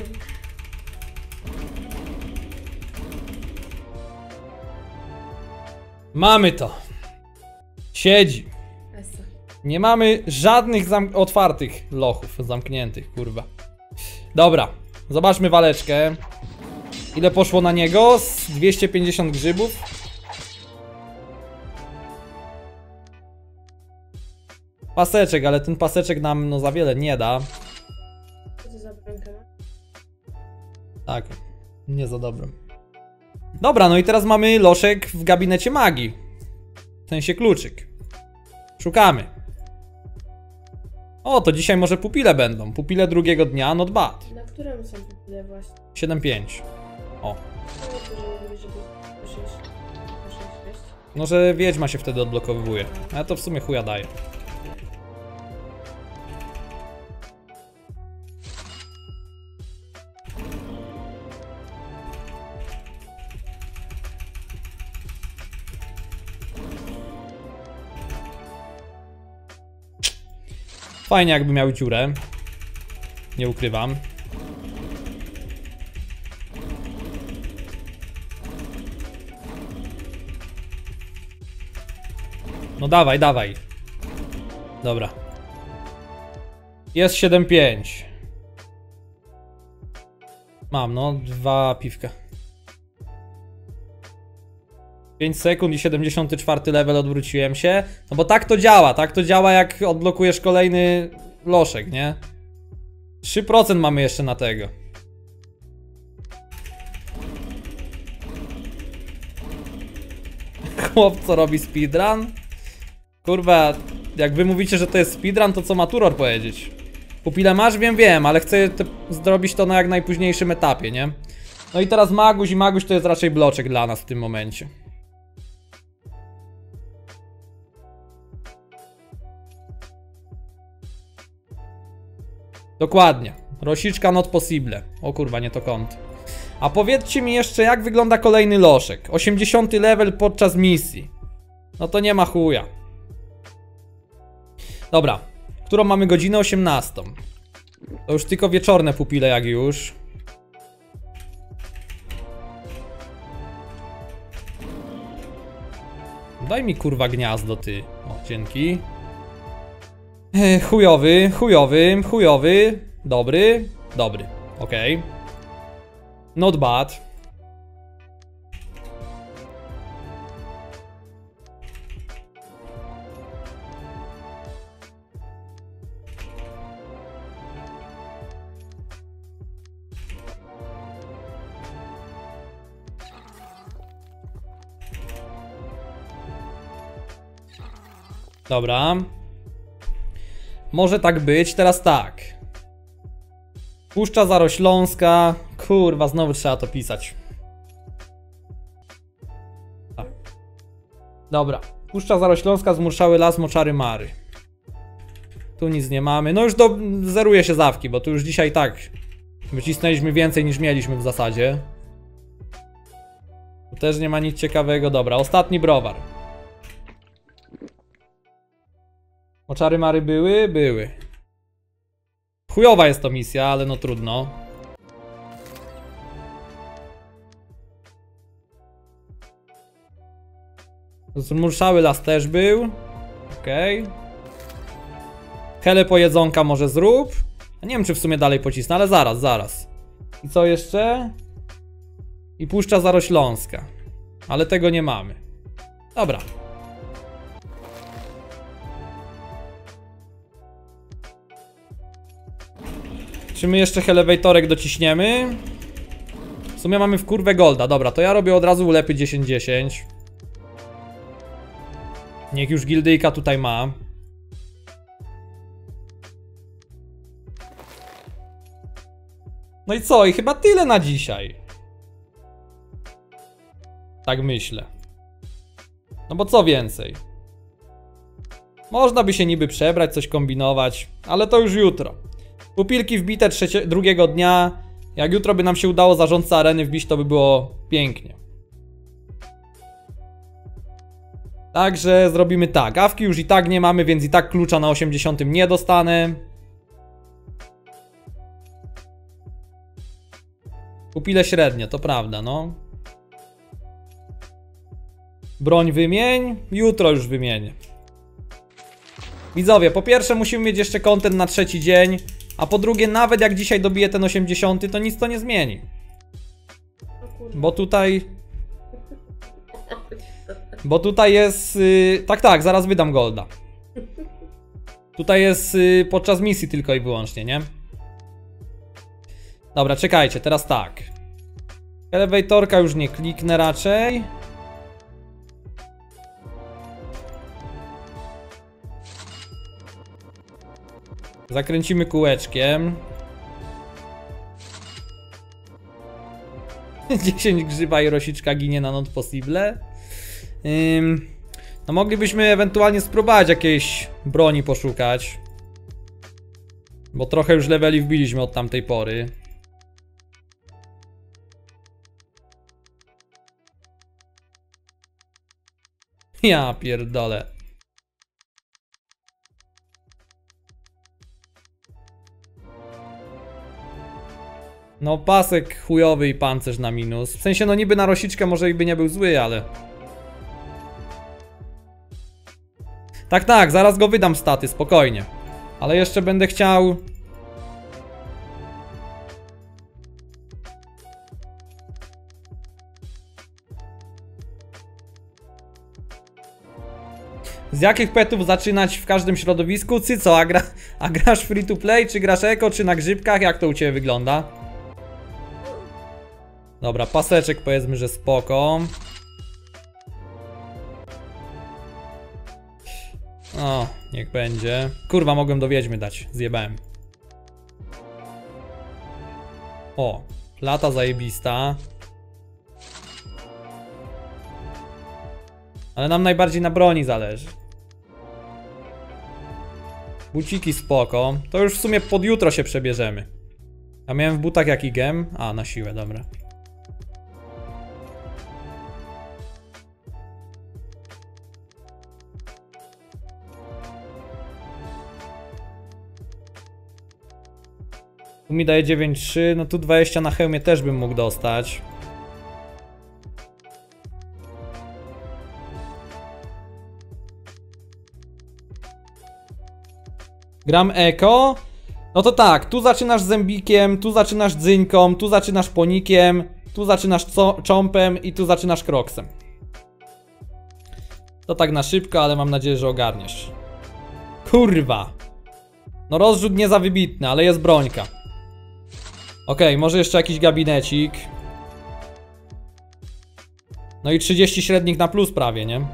Mamy to. Siedzi. Nie mamy żadnych otwartych lochów, zamkniętych, kurwa. Dobra, zobaczmy waleczkę. Ile poszło na niego? Z 250 grzybów. Paseczek, ale ten paseczek nam no za wiele nie da. Co to za bramka? Tak, nie za dobrym. Dobra, no i teraz mamy loszek w gabinecie magii. W sensie kluczyk. Szukamy. O, to dzisiaj może pupile będą. Pupile drugiego dnia, not bad. Na którym są pupile właśnie? 7-5. O. No, No, że wiedźma się wtedy odblokowuje. Ale to w sumie chuja daje. Fajnie jakby miał dziurę. Nie ukrywam. No dawaj, dawaj. Dobra. Jest 7-5. Mam, no, 2 piwka. 5 sekund i 74 level, odwróciłem się. No bo tak to działa jak odblokujesz kolejny loszek, nie? 3% mamy jeszcze na tego. Chłop, co robi speedrun? Kurwa, jak wy mówicie, że to jest speedrun, to co ma Turor powiedzieć? Pupile masz? Wiem, ale chcę zrobić to na jak najpóźniejszym etapie, nie? No i teraz Maguś i Maguś to jest raczej bloczek dla nas w tym momencie. Dokładnie. Rosiczka not possible. O kurwa, nie to kąt. A powiedzcie mi jeszcze, jak wygląda kolejny loszek. 80 level podczas misji. No to nie ma chuja. Dobra. Którą mamy godzinę? 18. To już tylko wieczorne pupile jak już. Daj mi kurwa gniazdo, ty. O, dzięki. Chujowy. Dobry. Okej. Not bad. Dobra. Może tak być, teraz tak. Puszcza Zarośląska. Kurwa, znowu trzeba to pisać. Tak. Dobra. Puszcza Zarośląska, Zmurszały Las, Moczary Mary. Tu nic nie mamy. No już zeruje się zawki, bo tu już dzisiaj tak wycisnęliśmy więcej niż mieliśmy w zasadzie. Tu też nie ma nic ciekawego. Dobra, ostatni browar. Moczary Mary były? Były. Chujowa jest to misja, ale no trudno. Zmurszały Las też był. Okej. Hele po jedzonka może zrób. A nie wiem, czy w sumie dalej pocisnę, ale zaraz. I co jeszcze? I Puszcza Zarośląska. Ale tego nie mamy. Dobra. Czy my jeszcze elevatorek dociśniemy? W sumie mamy w kurwę golda. Dobra, to ja robię od razu ulepy 10-10. Niech już gildyjka tutaj ma. No i co? I chyba tyle na dzisiaj. Tak myślę. No bo co więcej? Można by się niby przebrać, coś kombinować, ale to już jutro. Pupilki wbite drugiego dnia. Jak jutro by nam się udało zarządcę areny wbić, to by było pięknie. Także zrobimy tak. Awki już i tak nie mamy, więc i tak klucza na 80 nie dostanę. Pupile średnie, to prawda, no. Broń wymień. Jutro już wymienię. Widzowie, po pierwsze musimy mieć jeszcze content na trzeci dzień. A po drugie, nawet jak dzisiaj dobiję ten 80, to nic to nie zmieni. Bo tutaj jest... Tak, zaraz wydam golda. Tutaj jest podczas misji tylko i wyłącznie, nie? Dobra, czekajcie, teraz tak. Elevatorka już nie kliknę raczej. Zakręcimy kółeczkiem. 10 grzyba i rosiczka ginie na not possible. No moglibyśmy ewentualnie spróbować jakiejś broni poszukać. Bo trochę już leveli wbiliśmy od tamtej pory. Ja pierdolę. No pasek chujowy i pancerz na minus. W sensie no niby na rosiczkę może i by nie był zły, ale... Tak, zaraz go wydam staty, spokojnie. Ale jeszcze będę chciał... Z jakich petów zaczynać w każdym środowisku? Cyco, a grasz free to play, czy grasz eko, czy na grzybkach? Jak to u ciebie wygląda? Dobra, paseczek powiedzmy, że spoko. O, niech będzie. Kurwa, mogłem do wiedźmy dać, zjebałem. O, lata zajebista. Ale nam najbardziej na broni zależy. Buciki spoko. To już w sumie pod jutro się przebierzemy. Ja miałem w butach jaki gem? A, na siłę, dobra. Tu mi daje 9,3, no tu 20 na hełmie też bym mógł dostać. Gram eko. No to tak, tu zaczynasz zębikiem, tu zaczynasz dzynką, tu zaczynasz ponikiem, tu zaczynasz chompem i tu zaczynasz kroksem. To tak na szybko, ale mam nadzieję, że ogarniesz. Kurwa. No rozrzut nie za wybitny, ale jest brońka. Okej, może jeszcze jakiś gabinecik. No i 30 średnik na plus prawie, nie?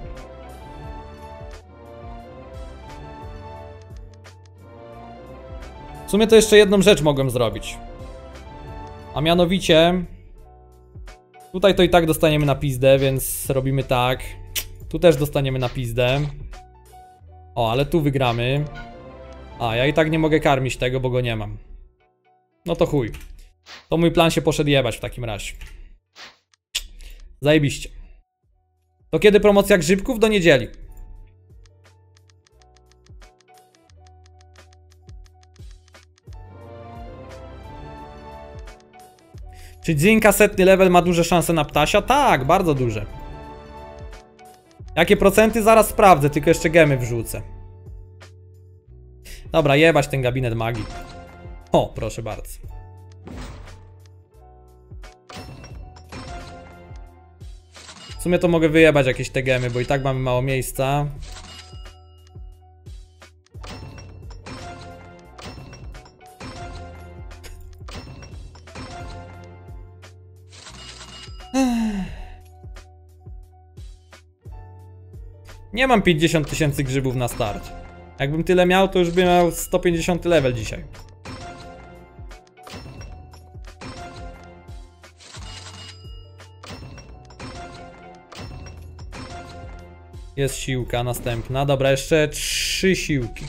W sumie to jeszcze jedną rzecz mogłem zrobić. A mianowicie... Tutaj to i tak dostaniemy na pizdę, więc robimy tak. Tu też dostaniemy na pizdę. O, ale tu wygramy. A, ja i tak nie mogę karmić tego, bo go nie mam. No to chuj. To mój plan się poszedł jebać w takim razie. Zajebiście. To kiedy promocja grzybków? Do niedzieli. Czy Dzinka 100 level ma duże szanse na ptasia? Tak, bardzo duże. Jakie procenty? Zaraz sprawdzę, tylko jeszcze gemy wrzucę. Dobra, jebać ten gabinet magii. O, proszę bardzo. W sumie to mogę wyjebać jakieś te gemy, bo i tak mamy mało miejsca. Nie mam 50 000 grzybów na start. Jakbym tyle miał, to już bym miał 150 level dzisiaj. Jest siłka następna. Dobra, jeszcze 3 siłki.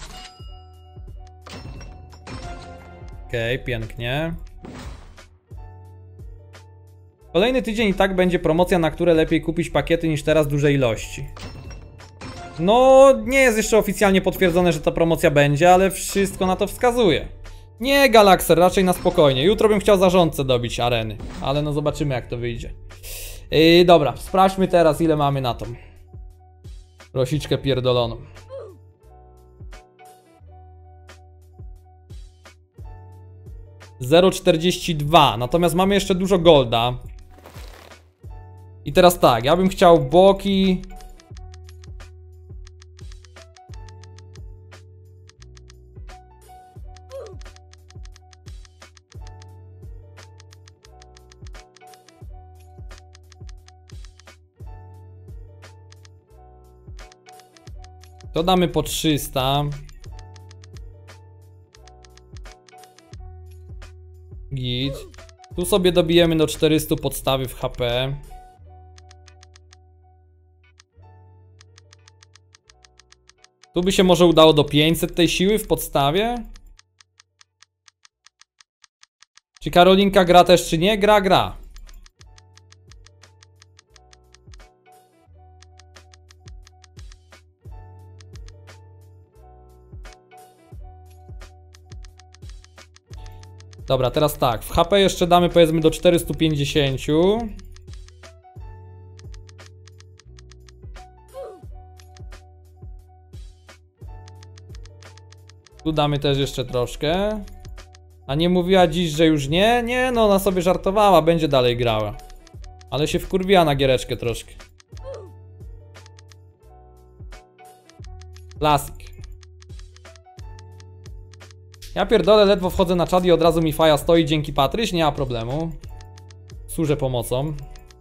Okej, pięknie. Kolejny tydzień i tak będzie promocja, na które lepiej kupić pakiety niż teraz duże ilości. No, nie jest jeszcze oficjalnie potwierdzone, że ta promocja będzie, ale wszystko na to wskazuje. Nie, Galaxer, raczej na spokojnie. Jutro bym chciał zarządcę dobić areny, ale no zobaczymy, jak to wyjdzie. Dobra, sprawdźmy teraz, ile mamy na tą rosiczkę pierdoloną. $0,42, natomiast mamy jeszcze dużo golda. I teraz tak, ja bym chciał boki. To damy po 300. Git. Tu sobie dobijemy do 400 podstawy w HP. Tu by się może udało do 500 tej siły w podstawie. Czy Karolinka gra też, czy nie? Gra. Dobra, teraz tak, w HP jeszcze damy powiedzmy do 450. Tu damy też jeszcze troszkę. A nie mówiła dziś, że już nie? Nie, no ona sobie żartowała, będzie dalej grała. Ale się wkurwiła na giereczkę troszkę. Klasik. Ja pierdolę, ledwo wchodzę na czat i od razu mi faja stoi, dzięki Patryś, nie ma problemu. Służę pomocą.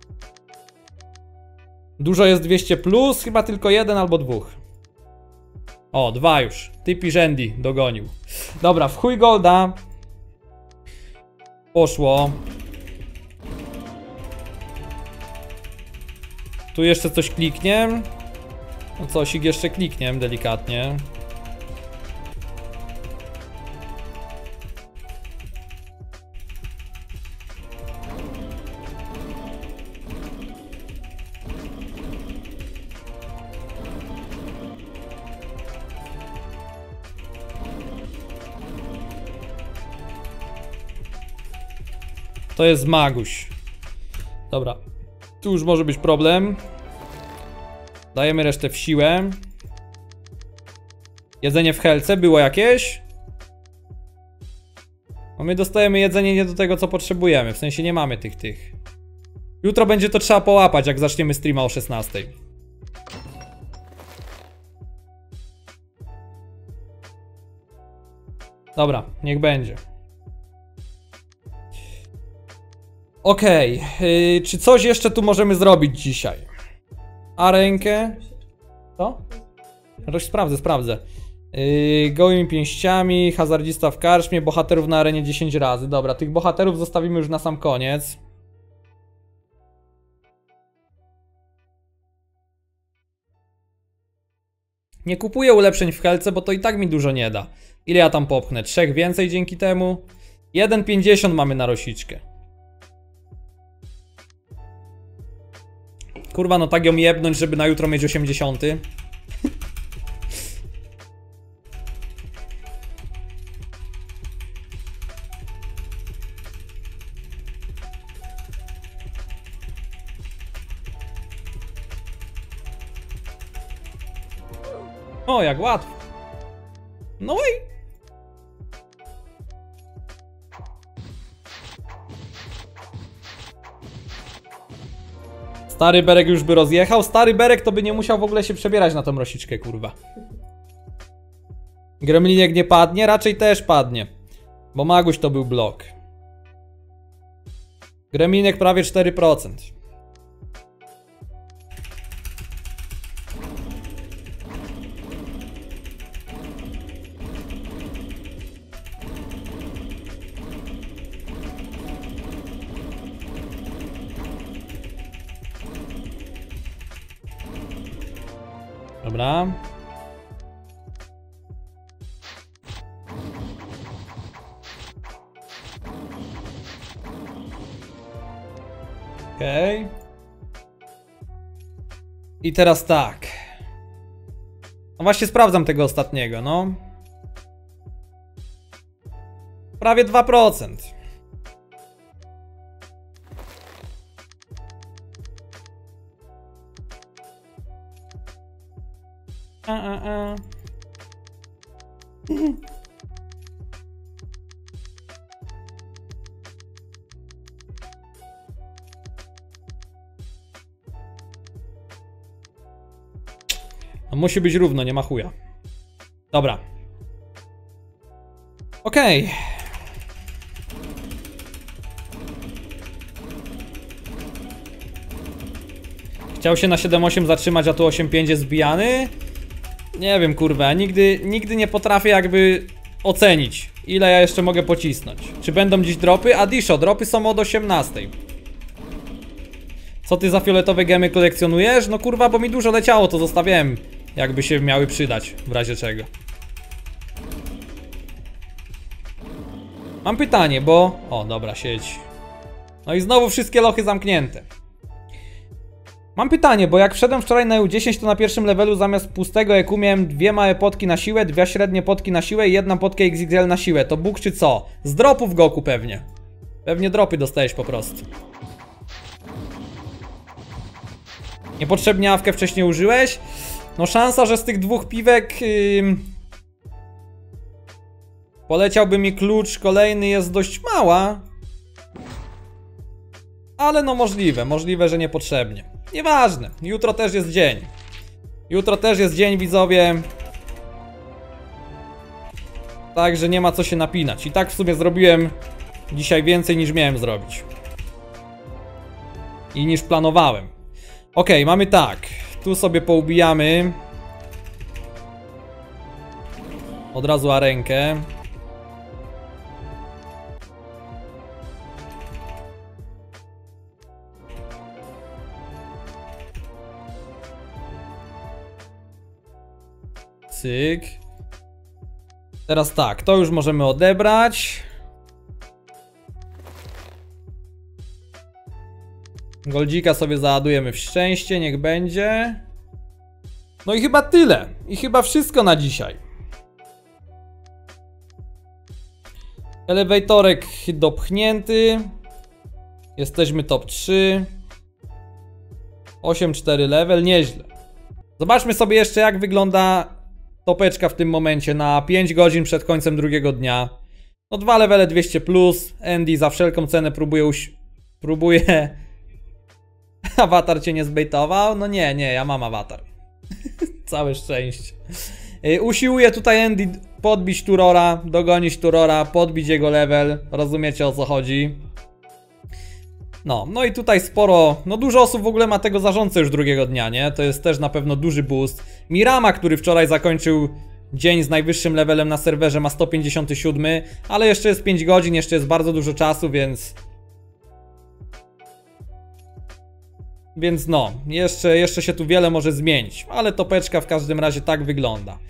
Dużo jest 200 plus, chyba tylko 1 albo 2. O, 2 już. Typi Randy dogonił. Dobra, w chuj golda. Poszło. Tu jeszcze coś klikniem. No cosik jeszcze klikniem delikatnie. To jest Maguś. Dobra. Tu już może być problem. Dajemy resztę w siłę. Jedzenie w helce było jakieś? No my dostajemy jedzenie nie do tego, co potrzebujemy. W sensie nie mamy tych. Jutro będzie to trzeba połapać, jak zaczniemy streama o 16. Dobra, niech będzie. Okej, czy coś jeszcze tu możemy zrobić dzisiaj? A rękę? Co? Coś sprawdzę. Gołymi pięściami, hazardzista w karczmie, bohaterów na arenie 10 razy. Dobra, tych bohaterów zostawimy już na sam koniec. Nie kupuję ulepszeń w helce, bo to i tak mi dużo nie da. Ile ja tam popchnę? 3 więcej dzięki temu? 1,50 mamy na rosiczkę. Kurwa, no tak ją jebnąć, żeby na jutro mieć 80. O, jak łatwo. No i... Stary Berek już by rozjechał. Stary Berek to by nie musiał w ogóle się przebierać na tą rosiczkę, kurwa. Gremliniek nie padnie? Raczej też padnie. Bo Maguś to był blok. Gremlinek prawie 4%. Dobra. Okej. I teraz tak. No właśnie sprawdzam tego ostatniego, no. Prawie 2%. No musi być równo, nie ma chuja. Dobra. Okej. Chciał się na 7,8 zatrzymać, a tu 8,5 jest zbijany? Nie wiem, kurwa, nigdy nie potrafię jakby ocenić, ile ja jeszcze mogę pocisnąć. Czy będą dziś dropy? A Disho, dropy są od 18. Co ty za fioletowe gemy kolekcjonujesz? No kurwa, bo mi dużo leciało, to zostawiałem, jakby się miały przydać, w razie czego. Mam pytanie, bo... O, dobra, siedź. No i znowu wszystkie lochy zamknięte. Mam pytanie, bo jak wszedłem wczoraj na EU10, to na pierwszym levelu zamiast pustego EQ miałem 2 małe potki na siłę, 2 średnie potki na siłę i 1 potkę XXL na siłę. To Bóg czy co? Z dropów Goku pewnie. Pewnie dropy dostajesz po prostu. Niepotrzebnie awkę wcześniej użyłeś? No szansa, że z tych 2 piwek poleciałby mi klucz kolejny jest dość mała. Ale no możliwe, że niepotrzebnie. Nieważne, jutro też jest dzień. Jutro też jest dzień, widzowie. Także nie ma co się napinać. I tak w sumie zrobiłem dzisiaj więcej niż miałem zrobić. I niż planowałem. Ok, mamy tak. Tu sobie poubijamy. Od razu arenkę. Cyk. Teraz tak, to już możemy odebrać. Goldzika sobie załadujemy w szczęście, niech będzie. No i chyba tyle. I chyba wszystko na dzisiaj. Elevatorek dopchnięty. Jesteśmy top 3. 8-4 level, nieźle. Zobaczmy sobie jeszcze, jak wygląda topeczka w tym momencie na 5 godzin przed końcem drugiego dnia. No 2 levele 200+. Andy za wszelką cenę próbuje... Awatar cię nie zbejtował? No nie, ja mam awatar. Całe szczęście. Usiłuję tutaj Andy podbić Turora, dogonić Turora, podbić jego level. Rozumiecie, o co chodzi? No i tutaj sporo, no dużo osób w ogóle ma tego zarządcę już drugiego dnia, nie? To jest też na pewno duży boost. Mirama, który wczoraj zakończył dzień z najwyższym levelem na serwerze, ma 157, ale jeszcze jest 5 godzin, jeszcze jest bardzo dużo czasu, więc no, jeszcze się tu wiele może zmienić, ale topeczka w każdym razie tak wygląda.